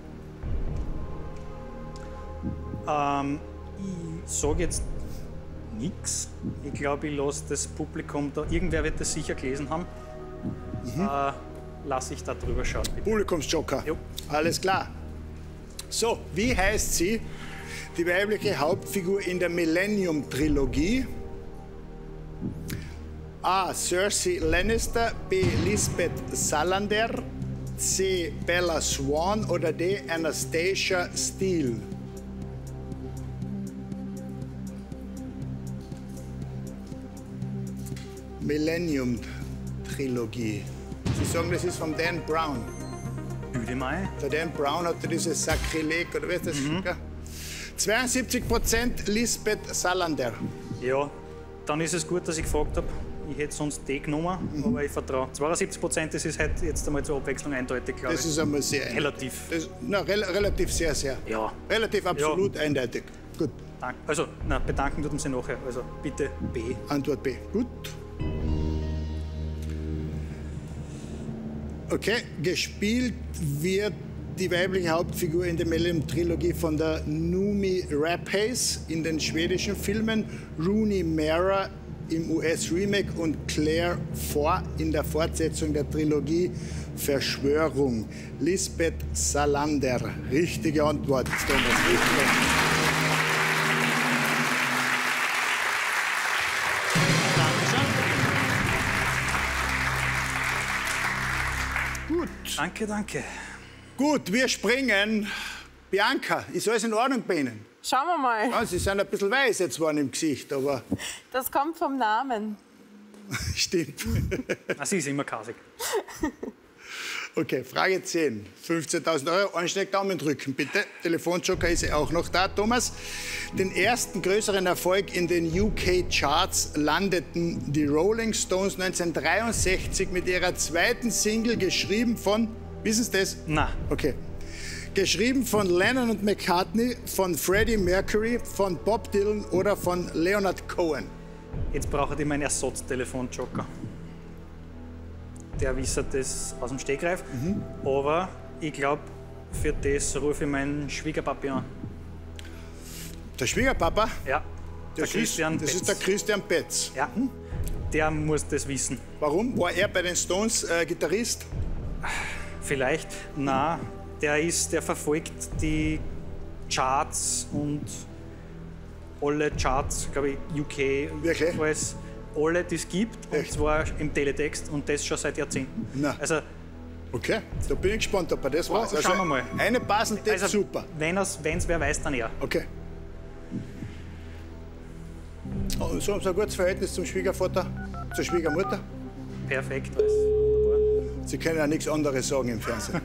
Ähm, ich sage jetzt nichts. Ich glaube, ich lasse das Publikum da. Irgendwer wird das sicher gelesen haben. Mhm. Äh, lass ich da drüber schauen. Bitte. Publikumsjoker. Jo. Alles klar. So, wie heißt sie, die weibliche Hauptfigur in der Millennium-Trilogie? A. Cersei Lannister, B. Lisbeth Salander, C. Bella Swan oder D. Anastasia Steele? Millennium-Trilogie. Sie sagen, das ist von Dan Brown. Büde mal. Der Dan Brown hatte dieses Sakrileg, oder wie ist das? Mhm. zweiundsiebzig Prozent Lisbeth Salander. Ja, dann ist es gut, dass ich gefragt habe. Ich hätte sonst D genommen, mhm. aber ich vertraue. zweiundsiebzig Prozent, das ist halt jetzt einmal zur Abwechslung eindeutig, glaube ich. Das ist einmal sehr eindeutig. Relativ. Das, na, rel relativ sehr, sehr. Ja. Relativ absolut ja. eindeutig. Gut. Dank. Also, na, bedanken tut man sich nachher. Also, bitte B. Antwort B. Gut. Okay, gespielt wird die weibliche Hauptfigur in der Millennium-Trilogie von der Noomi Rapace in den schwedischen Filmen, Rooney Mara im U S-Remake und Claire Foy in der Fortsetzung der Trilogie Verschwörung. Lisbeth Salander. Richtige Antwort, Thomas. Richtige. Gut. Danke, danke. Gut, wir springen. Bianca, ist alles in Ordnung bei Ihnen? Schauen wir mal. Ja, Sie sind ein bisschen weiß jetzt waren im Gesicht, aber... Das kommt vom Namen. Stimmt. Ah, sie ist immer kasig. Okay, Frage zehn. fünfzehntausend Euro. Anständig Daumen drücken, bitte. Telefonjoker ist ja auch noch da, Thomas. Den ersten größeren Erfolg in den U K-Charts landeten die Rolling Stones neunzehnhundertdreiundsechzig mit ihrer zweiten Single, geschrieben von... Wissen Sie das? Na. Okay. Geschrieben von Lennon und McCartney, von Freddie Mercury, von Bob Dylan oder von Leonard Cohen. Jetzt brauche ich meinen Ersatztelefon-Joker. Der wisst das aus dem Stegreif. Mhm. Aber ich glaube, für das rufe ich meinen Schwiegerpapi an. Der Schwiegerpapa? Ja. Der Das, Christian ist, das ist der Christian Petz. Ja. Der muss das wissen. Warum? War er bei den Stones äh, Gitarrist? Vielleicht. Na, der ist, der verfolgt die Charts und alle Charts, glaube ich, U K, Wirklich? alles, alle, die es gibt, Echt? und zwar im Teletext und das schon seit Jahrzehnten. Na. Also, Okay, da bin ich gespannt, ob er das Oh, weiß. schauen wir mal. Eine passende, also super. wenn es wer weiß, dann er. Okay. Oh, so haben Sie ein gutes Verhältnis zum Schwiegervater, zur Schwiegermutter? Perfekt, alles wunderbar. Sie können ja nichts anderes sagen im Fernsehen.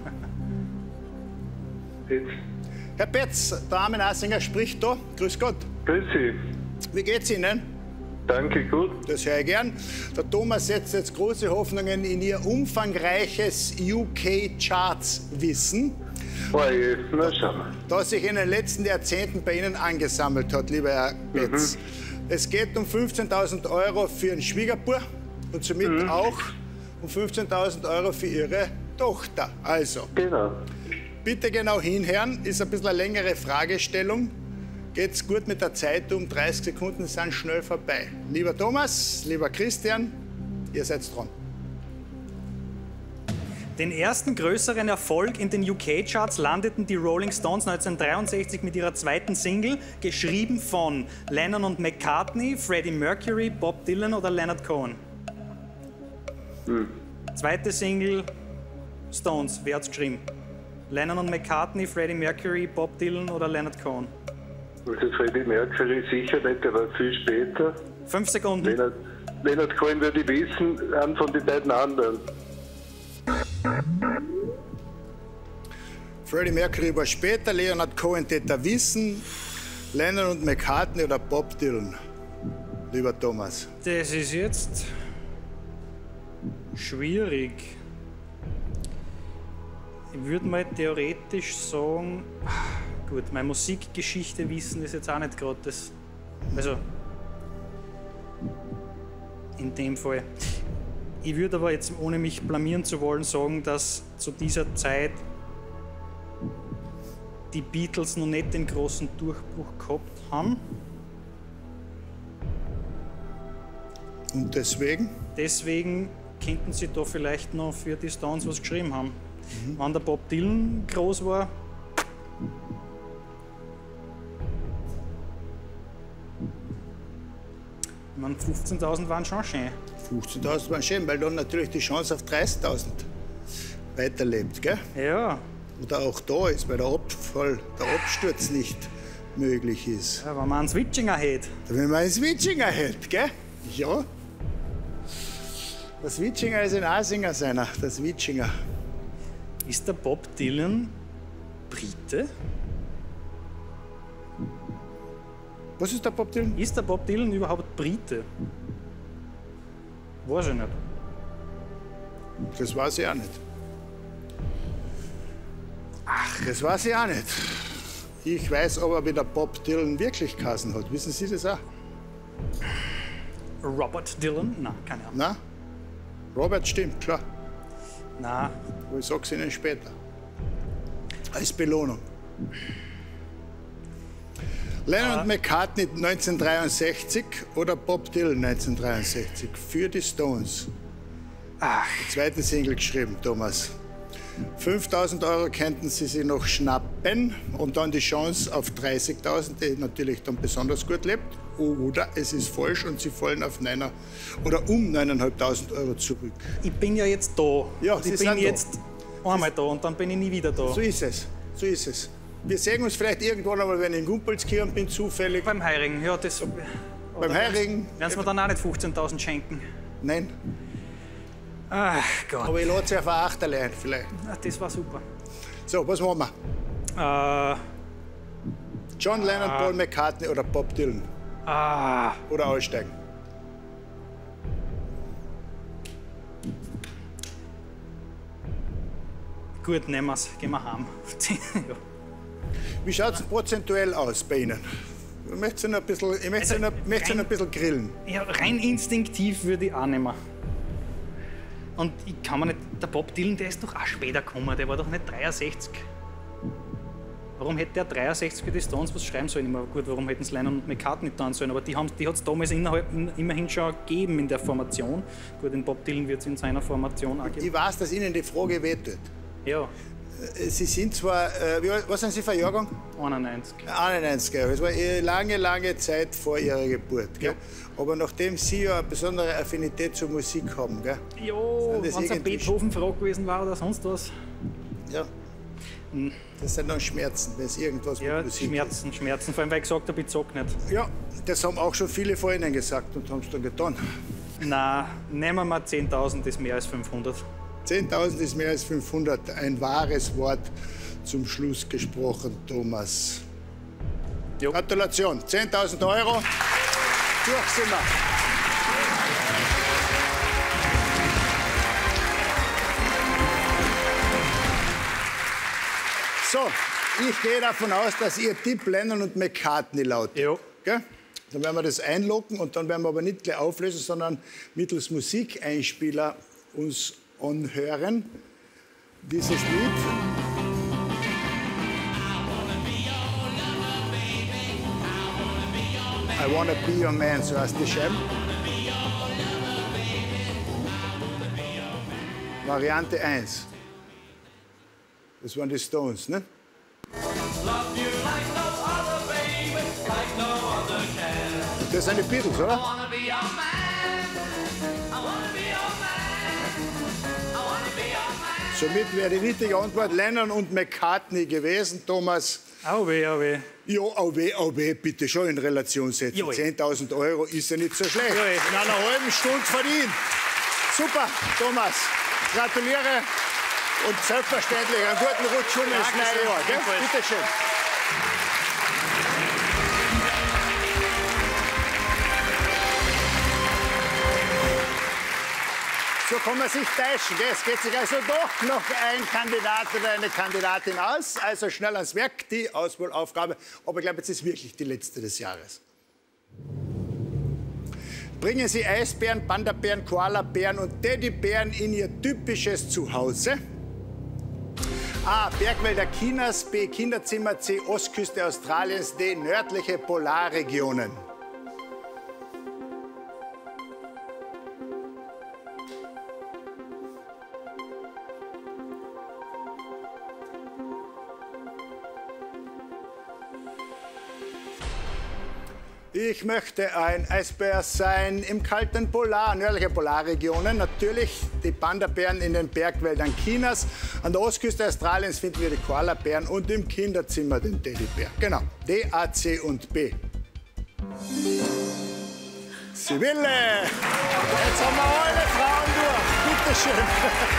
Jetzt. Herr Petz, der Armin Assinger spricht da. Grüß Gott. Grüß Sie. Wie geht's Ihnen? Danke, gut. Das höre ich gern. Der Thomas setzt jetzt große Hoffnungen in Ihr umfangreiches U K-Charts-Wissen, Oh je, na schauen wir. das sich in den letzten Jahrzehnten bei Ihnen angesammelt hat, lieber Herr Petz. Mhm. Es geht um fünfzehntausend Euro für einen Schwiegerbub und somit mhm. auch um fünfzehntausend Euro für Ihre Tochter. Also, Genau. bitte genau hinhören, ist ein bisschen eine längere Fragestellung. Geht's gut mit der Zeit um? dreißig Sekunden sind schnell vorbei. Lieber Thomas, lieber Christian, ihr seid dran. Den ersten größeren Erfolg in den U K-Charts landeten die Rolling Stones neunzehnhundertdreiundsechzig mit ihrer zweiten Single, geschrieben von Lennon und McCartney, Freddie Mercury, Bob Dylan oder Leonard Cohen. Hm. Zweite Single, Stones, wer hat's geschrieben? Lennon und McCartney, Freddie Mercury, Bob Dylan oder Leonard Cohen? Also Freddie Mercury sicher nicht, der war viel später. Fünf Sekunden. Leonard, Leonard Cohen würde ich wissen, an von den beiden anderen. Freddie Mercury war später, Leonard Cohen täte wissen, Lennon und McCartney oder Bob Dylan, lieber Thomas. Das ist jetzt schwierig. Ich würde mal theoretisch sagen, gut, meine Musikgeschichte wissen ist jetzt auch nicht gerade das. Also, in dem Fall. Ich würde aber jetzt, ohne mich blamieren zu wollen, sagen, dass zu dieser Zeit die Beatles noch nicht den großen Durchbruch gehabt haben. Und deswegen? Deswegen könnten sie da vielleicht noch für die Stones was geschrieben haben. Mhm. Wenn der Bob Dylan groß war, ich meine, fünfzehntausend waren schon schön. fünfzehntausend waren schön, weil dann natürlich die Chance auf dreißigtausend weiterlebt, gell? Ja. Oder auch da ist, weil der Abfall, der Absturz nicht möglich ist. Ja, wenn man einen Switchinger hätte. Wenn man einen Switchinger hätte, gell? Ja. Der Switchinger ist ein Asinger seiner, der Switchinger. Ist der Bob Dylan Brite? Was ist der Bob Dylan? Ist der Bob Dylan überhaupt Brite? Weiß ich nicht. Das weiß ich auch nicht. Ach, das weiß ich auch nicht. Ich weiß aber, wie der Bob Dylan wirklich geheißen hat. Wissen Sie das auch? Robert Dylan? Nein, keine Ahnung. Nein? Robert stimmt, klar. Nein. Aber ich sag's Ihnen später. Als Belohnung. Lennon und McCartney neunzehnhundertdreiundsechzig oder Bob Dylan neunzehnhundertdreiundsechzig für die Stones. Ach. Die zweite Single geschrieben, Thomas. fünftausend Euro könnten Sie sich noch schnappen und dann die Chance auf dreißigtausend, die natürlich dann besonders gut lebt. Oder es ist falsch und Sie fallen auf neun oder um neuntausendfünfhundert Euro zurück. Ich bin ja jetzt da. Ja, ich Sie bin sind jetzt da. einmal da und dann bin ich nie wieder da. So ist es. So ist es. Wir sehen uns vielleicht irgendwann einmal, wenn ich in Gumpelskirchen bin, zufällig. Beim Heirigen, ja, das. Beim Heirigen. Werden Sie mir dann auch nicht fünfzehntausend schenken? Nein. Ach Gott. Aber ich lade Sie auf ein Achterle ein, vielleicht. Ach, das war super. So, was machen wir? Äh, John Lennon, ah. Paul McCartney oder Bob Dylan? Ah. Oder aussteigen? Gut, nehmen wir's. Gehen wir heim. Ja. Wie schaut es prozentuell aus bei Ihnen? Ich möchte Sie noch ein bisschen, ich möchte Sie noch, möchte Sie noch ein bisschen grillen. Ja, rein instinktiv würde ich auch nehmen. Und ich kann mir nicht. Der Bob Dylan, der ist doch auch später gekommen. Der war doch nicht dreiundsechzig. Warum hätte der dreiundsechzig für die Stones was schreiben sollen? Aber gut, warum hätten es Lennon und McCartney tun sollen? Aber die, die hat es damals innerhalb, in, immerhin schon gegeben in der Formation. Gut, den Bob Dylan wird es in seiner Formation auch geben. Ich weiß, dass Ihnen die Frage wehtut. Ja. Sie sind zwar, äh, wie, was sind Sie für ein Jahrgang? einundneunzig. einundneunzig, es war eine lange, lange Zeit vor Ihrer Geburt. Gell? Ja. Aber nachdem Sie ja eine besondere Affinität zur Musik haben, gell? Ja, wenn es ein Beethoven-Frage gewesen war oder sonst was. Ja. Hm. Das sind dann Schmerzen, wenn es irgendwas ja, mit Musik Schmerzen, ist. Schmerzen. Vor allem, weil ich gesagt habe, ich zog nicht. Ja, das haben auch schon viele vor Ihnen gesagt und haben es dann getan. Nein, nehmen wir mal zehntausend, ist mehr als fünfhundert. zehntausend ist mehr als fünfhundert. Ein wahres Wort zum Schluss gesprochen, Thomas. Jo. Gratulation. zehntausend Euro. Durch sind wir. So, ich gehe davon aus, dass Ihr Tipp Lennon und McCartney lautet. Jo. Gell? Dann werden wir das einloggen und dann werden wir aber nicht gleich auflösen, sondern mittels Musikeinspieler uns anhören. Dieses Lied. I wanna be your man, so heißt die Scheibe. Variante eins. Das waren die Stones, ne? Das sind die Beatles, oder? Somit wäre die richtige Antwort Lennon und McCartney gewesen, Thomas. Au weh, au weh. Ja, au weh, au weh, bitte schon in Relation setzen. zehntausend Euro ist ja nicht so schlecht. Joi. In einer halben Stunde verdient. Super, Thomas. Gratuliere und selbstverständlich einen guten Rutsch um ins neue Jahr. Gell? Bitte schön. So kann man sich täuschen. Gell? Es geht sich also doch noch ein Kandidat oder eine Kandidatin aus. Also schnell ans Werk, die Auswahlaufgabe. Aber ich glaube, jetzt ist wirklich die letzte des Jahres. Bringen Sie Eisbären, Panda-Bären, Koala-Bären und Teddybären in Ihr typisches Zuhause? A. Bergwälder Chinas, B. Kinderzimmer, C. Ostküste Australiens, D. Nördliche Polarregionen. Ich möchte ein Eisbär sein im kalten Polar, nördliche Polarregionen. Natürlich die Panda-Bären in den Bergwäldern Chinas. An der Ostküste Australiens finden wir die Koala-Bären und im Kinderzimmer den Teddybär. Genau, D, A, C und B. Sibylle! Jetzt haben wir alle Frauen durch. Bitte schön.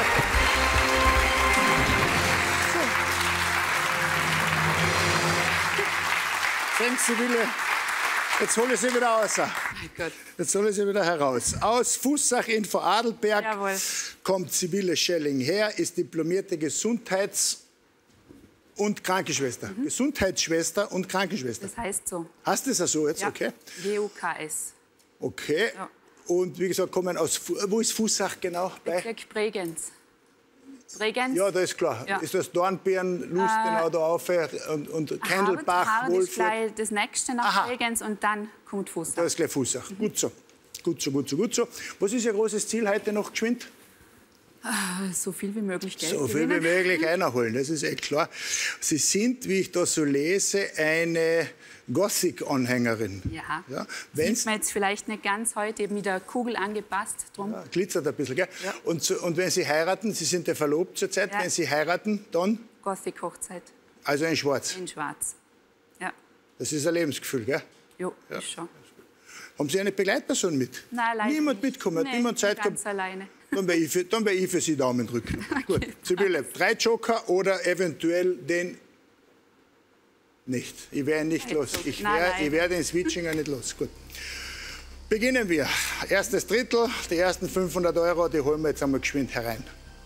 So. Sehen Sibylle. Jetzt hole ich sie wieder raus. Jetzt hole ich sie wieder heraus. Aus Fußach in Vorarlberg Jawohl. kommt Sibylle Schelling her, ist diplomierte Gesundheits- und Krankenschwester. Mhm. Gesundheitsschwester und Krankenschwester. Das heißt so. Hast du das so jetzt? Ja. Okay. G U K S. Okay. Ja. Und wie gesagt, kommen aus. Fu- Wo ist Fußach genau? Bei? Bezirk Bregenz. Bregenz? Ja, das ist klar. Ja. Ist das Dornbirn, Lustenau da auf und, und Kendelbach, Harvard ist Wohlfahrt? gleich das nächste nach Aha. Bregenz und dann kommt Fußach. Da ist gleich Fußach. Gut so. Gut so, gut so, gut so. Was ist Ihr großes Ziel heute noch geschwind? Ah, So viel wie möglich Geld So viel wie gewinnen. möglich einholen, das ist echt klar. Sie sind, wie ich das so lese, eine Gothic-Anhängerin. Ja, Ja, wenn's, sieht man jetzt vielleicht nicht ganz heute, eben mit der Kugel angepasst. Drum. ja, glitzert ein bisschen, gell? Ja. Und, so, und wenn Sie heiraten, Sie sind ja verlobt zurzeit, Ja. wenn Sie heiraten, dann Gothic-Hochzeit also in Schwarz. in Schwarz. Ja, Das ist ein Lebensgefühl, gell? jo, ist schon. Haben Sie eine Begleitperson mit? Nein, leider Niemand nicht. mitkommen, hat Nee, niemand Zeit ganz gehabt. alleine. Dann werde ich, für- dann werde ich für Sie Daumen drücken. Gut, Sibylle, drei Joker oder eventuell den nicht. Ich werde ihn nicht Nein, los. so- Ich nein, werde, nein. ich werde den Switchinger nicht los. Gut. Beginnen wir. Erstes Drittel, die ersten fünfhundert Euro, die holen wir jetzt einmal geschwind herein.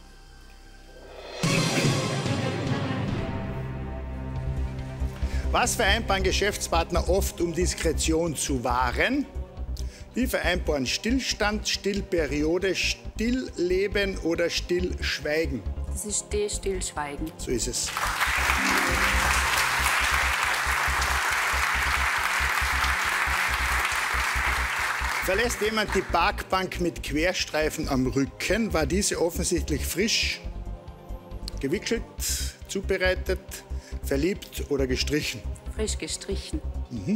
Was vereinbaren Geschäftspartner oft, um Diskretion zu wahren? Die vereinbaren Stillstand, Stillperiode, Stillleben oder Stillschweigen. Das ist D, Stillschweigen. So ist es. Verlässt jemand die Parkbank mit Querstreifen am Rücken, war diese offensichtlich frisch gewickelt, zubereitet, verliebt oder gestrichen. Frisch gestrichen. Mhm.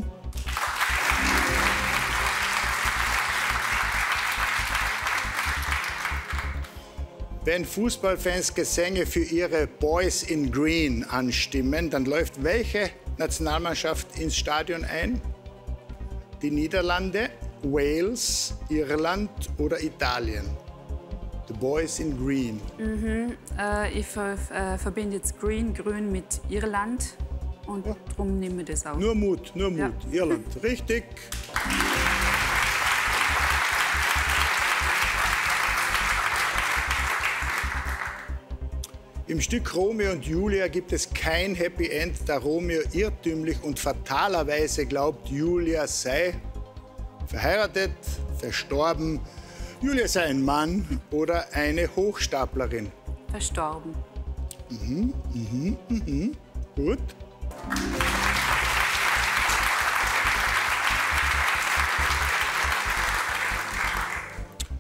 Wenn Fußballfans Gesänge für ihre Boys in Green anstimmen, dann läuft welche Nationalmannschaft ins Stadion ein? Die Niederlande, Wales, Irland oder Italien? The Boys in Green. Mhm. Äh, ich ver äh, verbinde jetzt Green, Grün mit Irland und darum nehme ich das auch. Nur Mut, nur Mut. Ja. Irland, richtig. Im Stück Romeo und Julia gibt es kein Happy End, da Romeo irrtümlich und fatalerweise glaubt, Julia sei verheiratet, verstorben, Julia sei ein Mann oder eine Hochstaplerin. Verstorben. Mhm, mhm, mhm. Gut.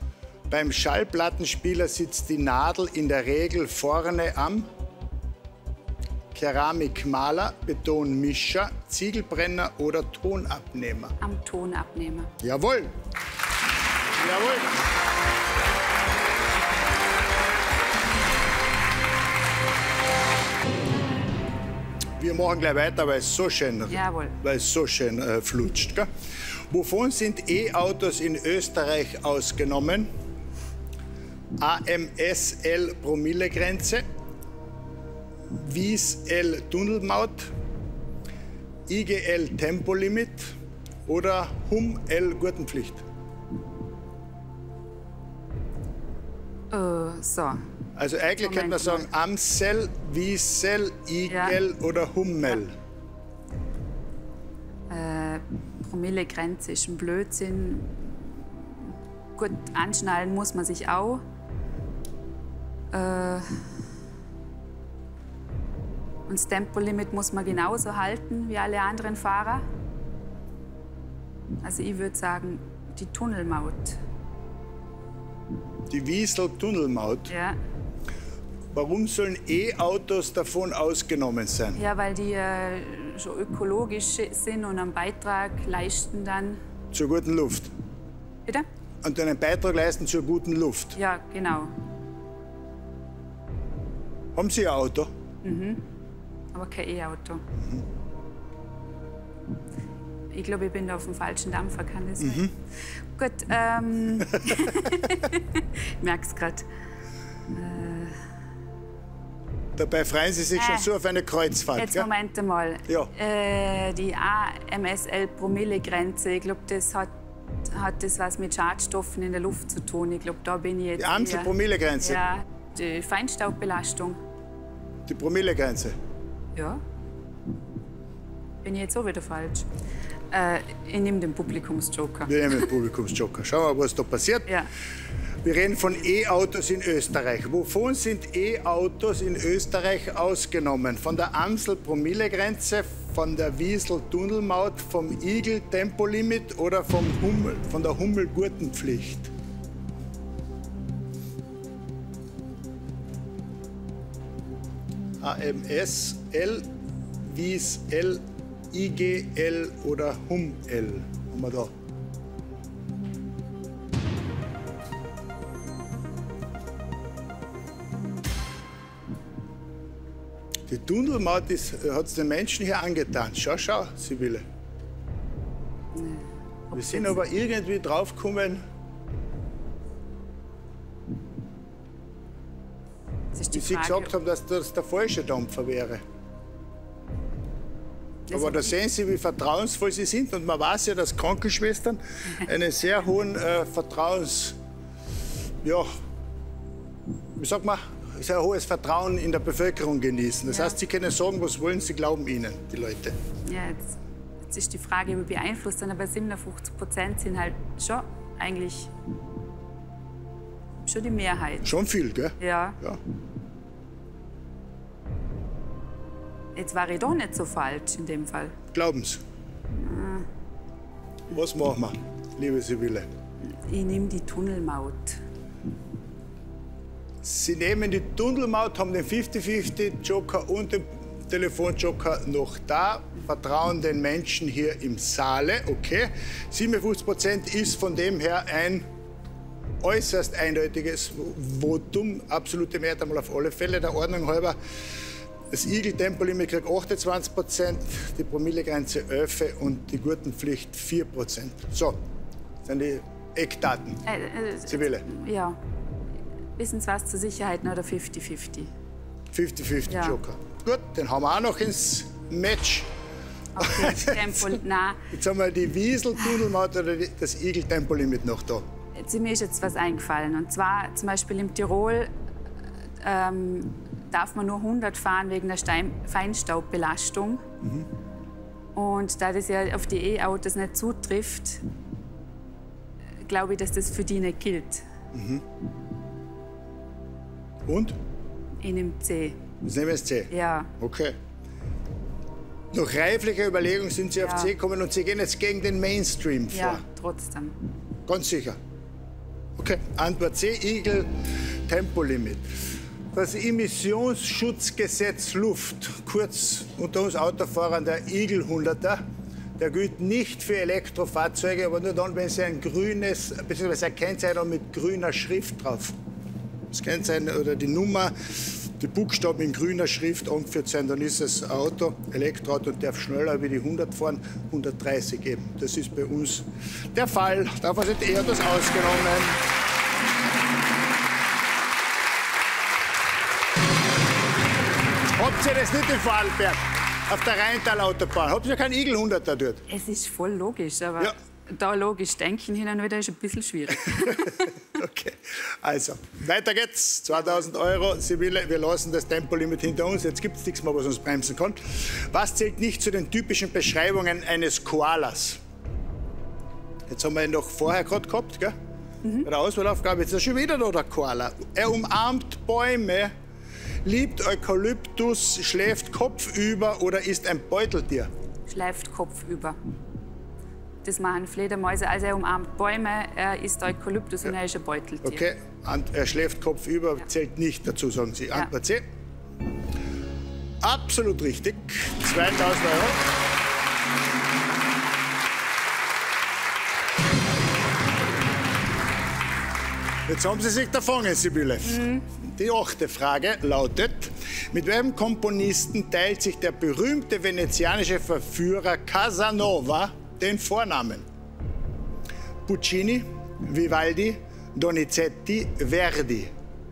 Beim Schallplattenspieler sitzt die Nadel in der Regel vorne am Keramikmaler, Betonmischer, Ziegelbrenner oder Tonabnehmer? Am Tonabnehmer. Jawohl. Jawohl. Wir machen gleich weiter, weil es so schön, Jawohl. weil es so schön äh, flutscht. Gell? Wovon sind E-Autos in Österreich ausgenommen? A M S L Promillegrenze, W I S L Tunnelmaut, I G L Tempolimit oder H U M L Gurtenpflicht? Äh, so. Also eigentlich könnte man sagen Amsel, W I S L, I G L ja. oder H U M L. Äh, Promillegrenze ist ein Blödsinn. Gut, anschnallen muss man sich auch. Äh, und das Tempolimit muss man genauso halten wie alle anderen Fahrer. Also ich würde sagen, die Tunnelmaut. Die W I S L Tunnelmaut? Ja. Warum sollen E-Autos davon ausgenommen sein? Ja, weil die äh, schon ökologisch sind und einen Beitrag leisten dann. Zur guten Luft? Bitte? Und einen Beitrag leisten zur guten Luft? Ja, genau. Haben Sie ein Auto? Mhm. Aber kein E-Auto. Mhm. Ich glaube, ich bin da auf dem falschen Dampfer, kann das sein? Mhm. Gut, ähm... ich merke es gerade. Äh... Dabei freuen Sie sich äh, schon so auf eine Kreuzfahrt. Jetzt gell? Moment mal. Ja. Äh, die A M S L-Promillegrenze, ich glaube, das hat, hat das was mit Schadstoffen in der Luft zu tun. Ich glaube, da bin ich jetzt. Die Amsel-Promillegrenze? Ja, die Feinstaubbelastung. Die Promillegrenze? Ja. Bin ich jetzt auch wieder falsch? Äh, ich nehme den Publikumsjoker. Wir nehmen den Publikumsjoker. Schauen wir mal, was da passiert. Ja. Wir reden von E-Autos in Österreich. Wovon sind E-Autos in Österreich ausgenommen? Von der Amsel-Promillegrenze, von der W I S L-Tunnelmaut, vom Igel-Tempolimit oder vom Hummel, von der Hummel-Gurtenpflicht? A M S L, W I S L, I G L oder H U M L? Haben wir da? Die Tunnelmaut hat es den Menschen hier angetan. Schau, schau, Sibylle. Wir sind aber irgendwie draufgekommen, wie Sie gesagt haben, dass das der falsche Dampfer wäre. Aber da sehen Sie, wie vertrauensvoll Sie sind. Und man weiß ja, dass Krankenschwestern einen sehr hohen äh, Vertrauens... Ja, wie sagt man? Sehr hohes Vertrauen in der Bevölkerung genießen. Das ja. heißt, Sie können sagen, was wollen, Sie glauben Ihnen, die Leute. Ja, jetzt, jetzt ist die Frage, wie beeinflusst dann, aber siebenundfünfzig Prozent sind halt schon eigentlich schon die Mehrheit. Schon viel, gell? Ja. ja. Jetzt war ich doch nicht so falsch in dem Fall. Glauben Sie. Ah. Was machen wir, liebe Sibylle? Ich nehme die Tunnelmaut. Sie nehmen die Tunnelmaut, haben den fünfzig fünfzig Joker und den Telefonjoker noch da, vertrauen den Menschen hier im Saale, okay. siebenundfünfzig Prozent ist von dem her ein äußerst eindeutiges Votum, absolute Mehrheit einmal auf alle Fälle, der Ordnung halber. Das Igel-Tempolimit kriegt achtundzwanzig Prozent, die Promillegrenze elf und die Gurtenpflicht vier Prozent. So, das sind die Eckdaten. Äh, äh, Sibylle. Ja. Wissen Sie was zur Sicherheit oder fünfzig fünfzig? fünfzig fünfzig ja. Joker. Gut, den haben wir auch noch ins Match. Okay, Tempo, nein. Jetzt haben wir die W I S L-Tunnelmaut oder das Igel-Tempolimit noch da. Jetzt, mir ist jetzt was eingefallen. Und zwar zum Beispiel im Tirol ähm, darf man nur hundert fahren wegen der Stein Feinstaubbelastung. Mhm. Und da das ja auf die E-Autos nicht zutrifft, glaube ich, dass das für die nicht gilt. Mhm. Und? Ich nehme C. Das nehmen wir C? Ja. Okay. Nach reiflicher Überlegung sind Sie ja. auf C gekommen und Sie gehen jetzt gegen den Mainstream vor. Ja, trotzdem. Ganz sicher. Okay, Antwort C, Igel, Tempolimit. Das Emissionsschutzgesetz Luft, kurz unter uns Autofahrern der Eagle hunderter, der gilt nicht für Elektrofahrzeuge, aber nur dann, wenn sie ein grünes, beziehungsweise eine Kennzeichnung mit grüner Schrift drauf. Das Kennzeichen oder die Nummer, die Buchstaben in grüner Schrift angeführt sein, dann ist es ein Auto, Elektroauto, und darf schneller wie die hundert fahren, hundertdreißig eben. Das ist bei uns der Fall. Da war eher das ausgenommen. Habt ihr das nicht in Vorarlberg? Auf der Rheintal-Autobahn. Habt ihr keinen Eagle hunderter dort? Es ist voll logisch, aber Ja. da logisch denken hin und wieder ist ein bisschen schwierig. Okay, also, weiter geht's. zweitausend Euro. Sibylle, wir lassen das Tempolimit hinter uns. Jetzt gibt es nichts mehr, was uns bremsen kann. Was zählt nicht zu den typischen Beschreibungen eines Koalas? Jetzt haben wir ihn doch vorher gerade gehabt, gell? Bei der Auswahlaufgabe. Jetzt ist er schon wieder da, der Koala. Er umarmt Bäume, liebt Eukalyptus, schläft kopfüber oder ist ein Beuteltier? Schleift kopfüber. Das machen Fledermäuse. Also er umarmt Bäume, er isst Eukalyptus ja. und er ist ein Beuteltier. Okay, und er schläft kopfüber, Ja. zählt nicht dazu, sagen Sie. Ja. Antwort C. Absolut richtig. zweitausend Euro. Jetzt haben Sie sich davon, Sibylle. Mhm. Die achte Frage lautet: Mit welchem Komponisten teilt sich der berühmte venezianische Verführer Casanova den Vornamen? Puccini, Vivaldi, Donizetti, Verdi.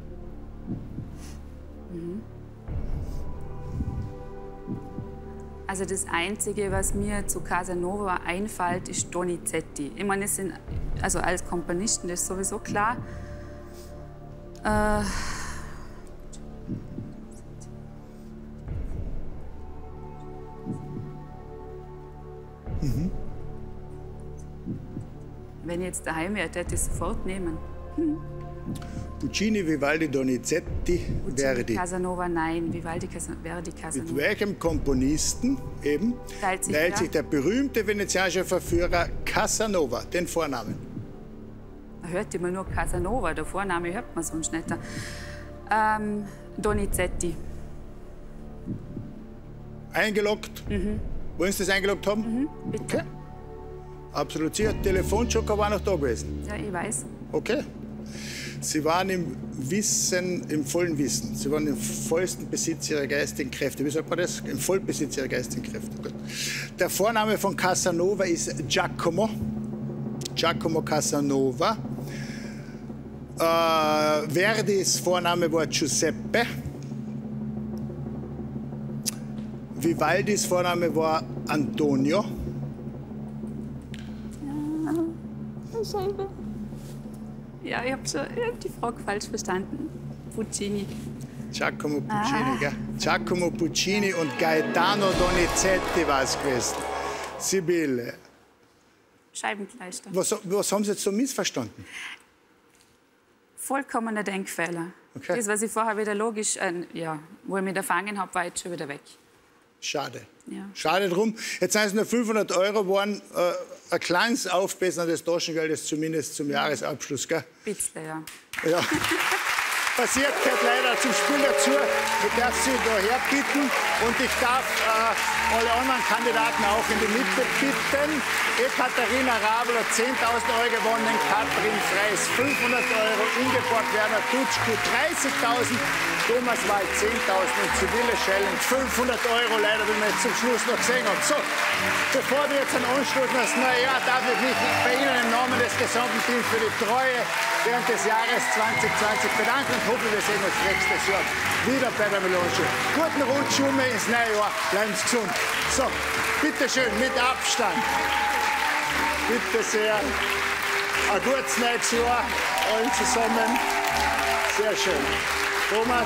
Also das Einzige, was mir zu Casanova einfällt, ist Donizetti. Ich meine, es sind, also als Komponisten, das ist sowieso klar. Äh, Mhm. Wenn ich jetzt daheim wäre, hätte ich es sofort nehmen. Hm. Puccini, Vivaldi, Donizetti, Puccini, Verdi. Casanova, nein. Vivaldi, Casa, Verdi, Casanova. Mit welchem Komponisten eben Teilt sich, teilt ja. sich der berühmte venezianische Verführer Casanova den Vornamen? Da hört immer nur Casanova, der Vorname hört man sonst nicht. Ähm, Donizetti. Eingeloggt? Mhm. Wollen Sie das eingeloggt haben? Mhm, bitte. Okay. Absolut sicher. Telefonjoker war noch da gewesen. Ja, ich weiß. Okay. Sie waren im Wissen, im vollen Wissen. Sie waren im vollsten Besitz ihrer geistigen Kräfte. Wie sagt man das? Im Vollbesitz ihrer geistigen Kräfte. Gut. Der Vorname von Casanova ist Giacomo. Giacomo Casanova. Äh, Verdis Vorname war Giuseppe. Vivaldis Vorname war Antonio. Ja, ich habe hab die Frage falsch verstanden. Puccini. Giacomo Puccini, Ah. gell? Giacomo Puccini und Gaetano Donizetti war es gewesen. Sibylle, Scheibenkleister. was, was haben Sie jetzt so missverstanden? Vollkommener Denkfehler. Okay. Das, was ich vorher wieder logisch, äh, ja, wo ich mich erfangen habe, war jetzt schon wieder weg. Schade. Ja. Schade drum. Jetzt sind es nur fünfhundert Euro geworden. Äh, ein kleines Aufbessern des Taschengeldes zumindest zum Jahresabschluss, gell? Bisschen, ja. Ja. Passiert gehört leider zum Spiel dazu. Ich darf Sie daher bitten und ich darf äh, alle anderen Kandidaten auch in die Mitte bitten. Ekaterina Rabel hat zehntausend Euro gewonnen, Katrin Freis fünfhundert Euro, Ingeborg Werner Tutschku dreißigtausend, Thomas Wald zehntausend und Sibylle Schelling fünfhundert Euro, leider, wie wir jetzt zum Schluss noch gesehen haben. So, bevor wir jetzt einen Anstoß lassen, na ja, darf ich mich bei Ihnen im Namen des gesamten Teams für die Treue während des Jahres zwanzig zwanzig bedanken und hoffe, wir sehen uns nächstes Jahr wieder bei der Millionenshow. Guten Rutsch ins neue Jahr, bleiben Sie gesund. So, bitteschön, mit Abstand. Bitte sehr. Ein gutes neues Jahr allen zusammen. Sehr schön. Thomas,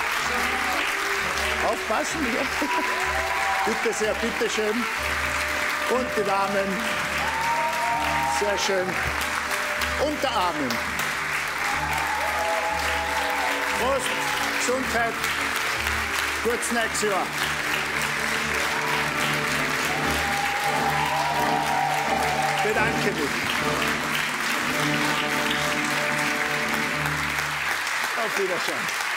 aufpassen. Ja. Bitte sehr, bitteschön. Und die Damen. Sehr schön. Unterarmen. Prost, Gesundheit, gutes neues Jahr. Bedanke mich. Auf Wiedersehen.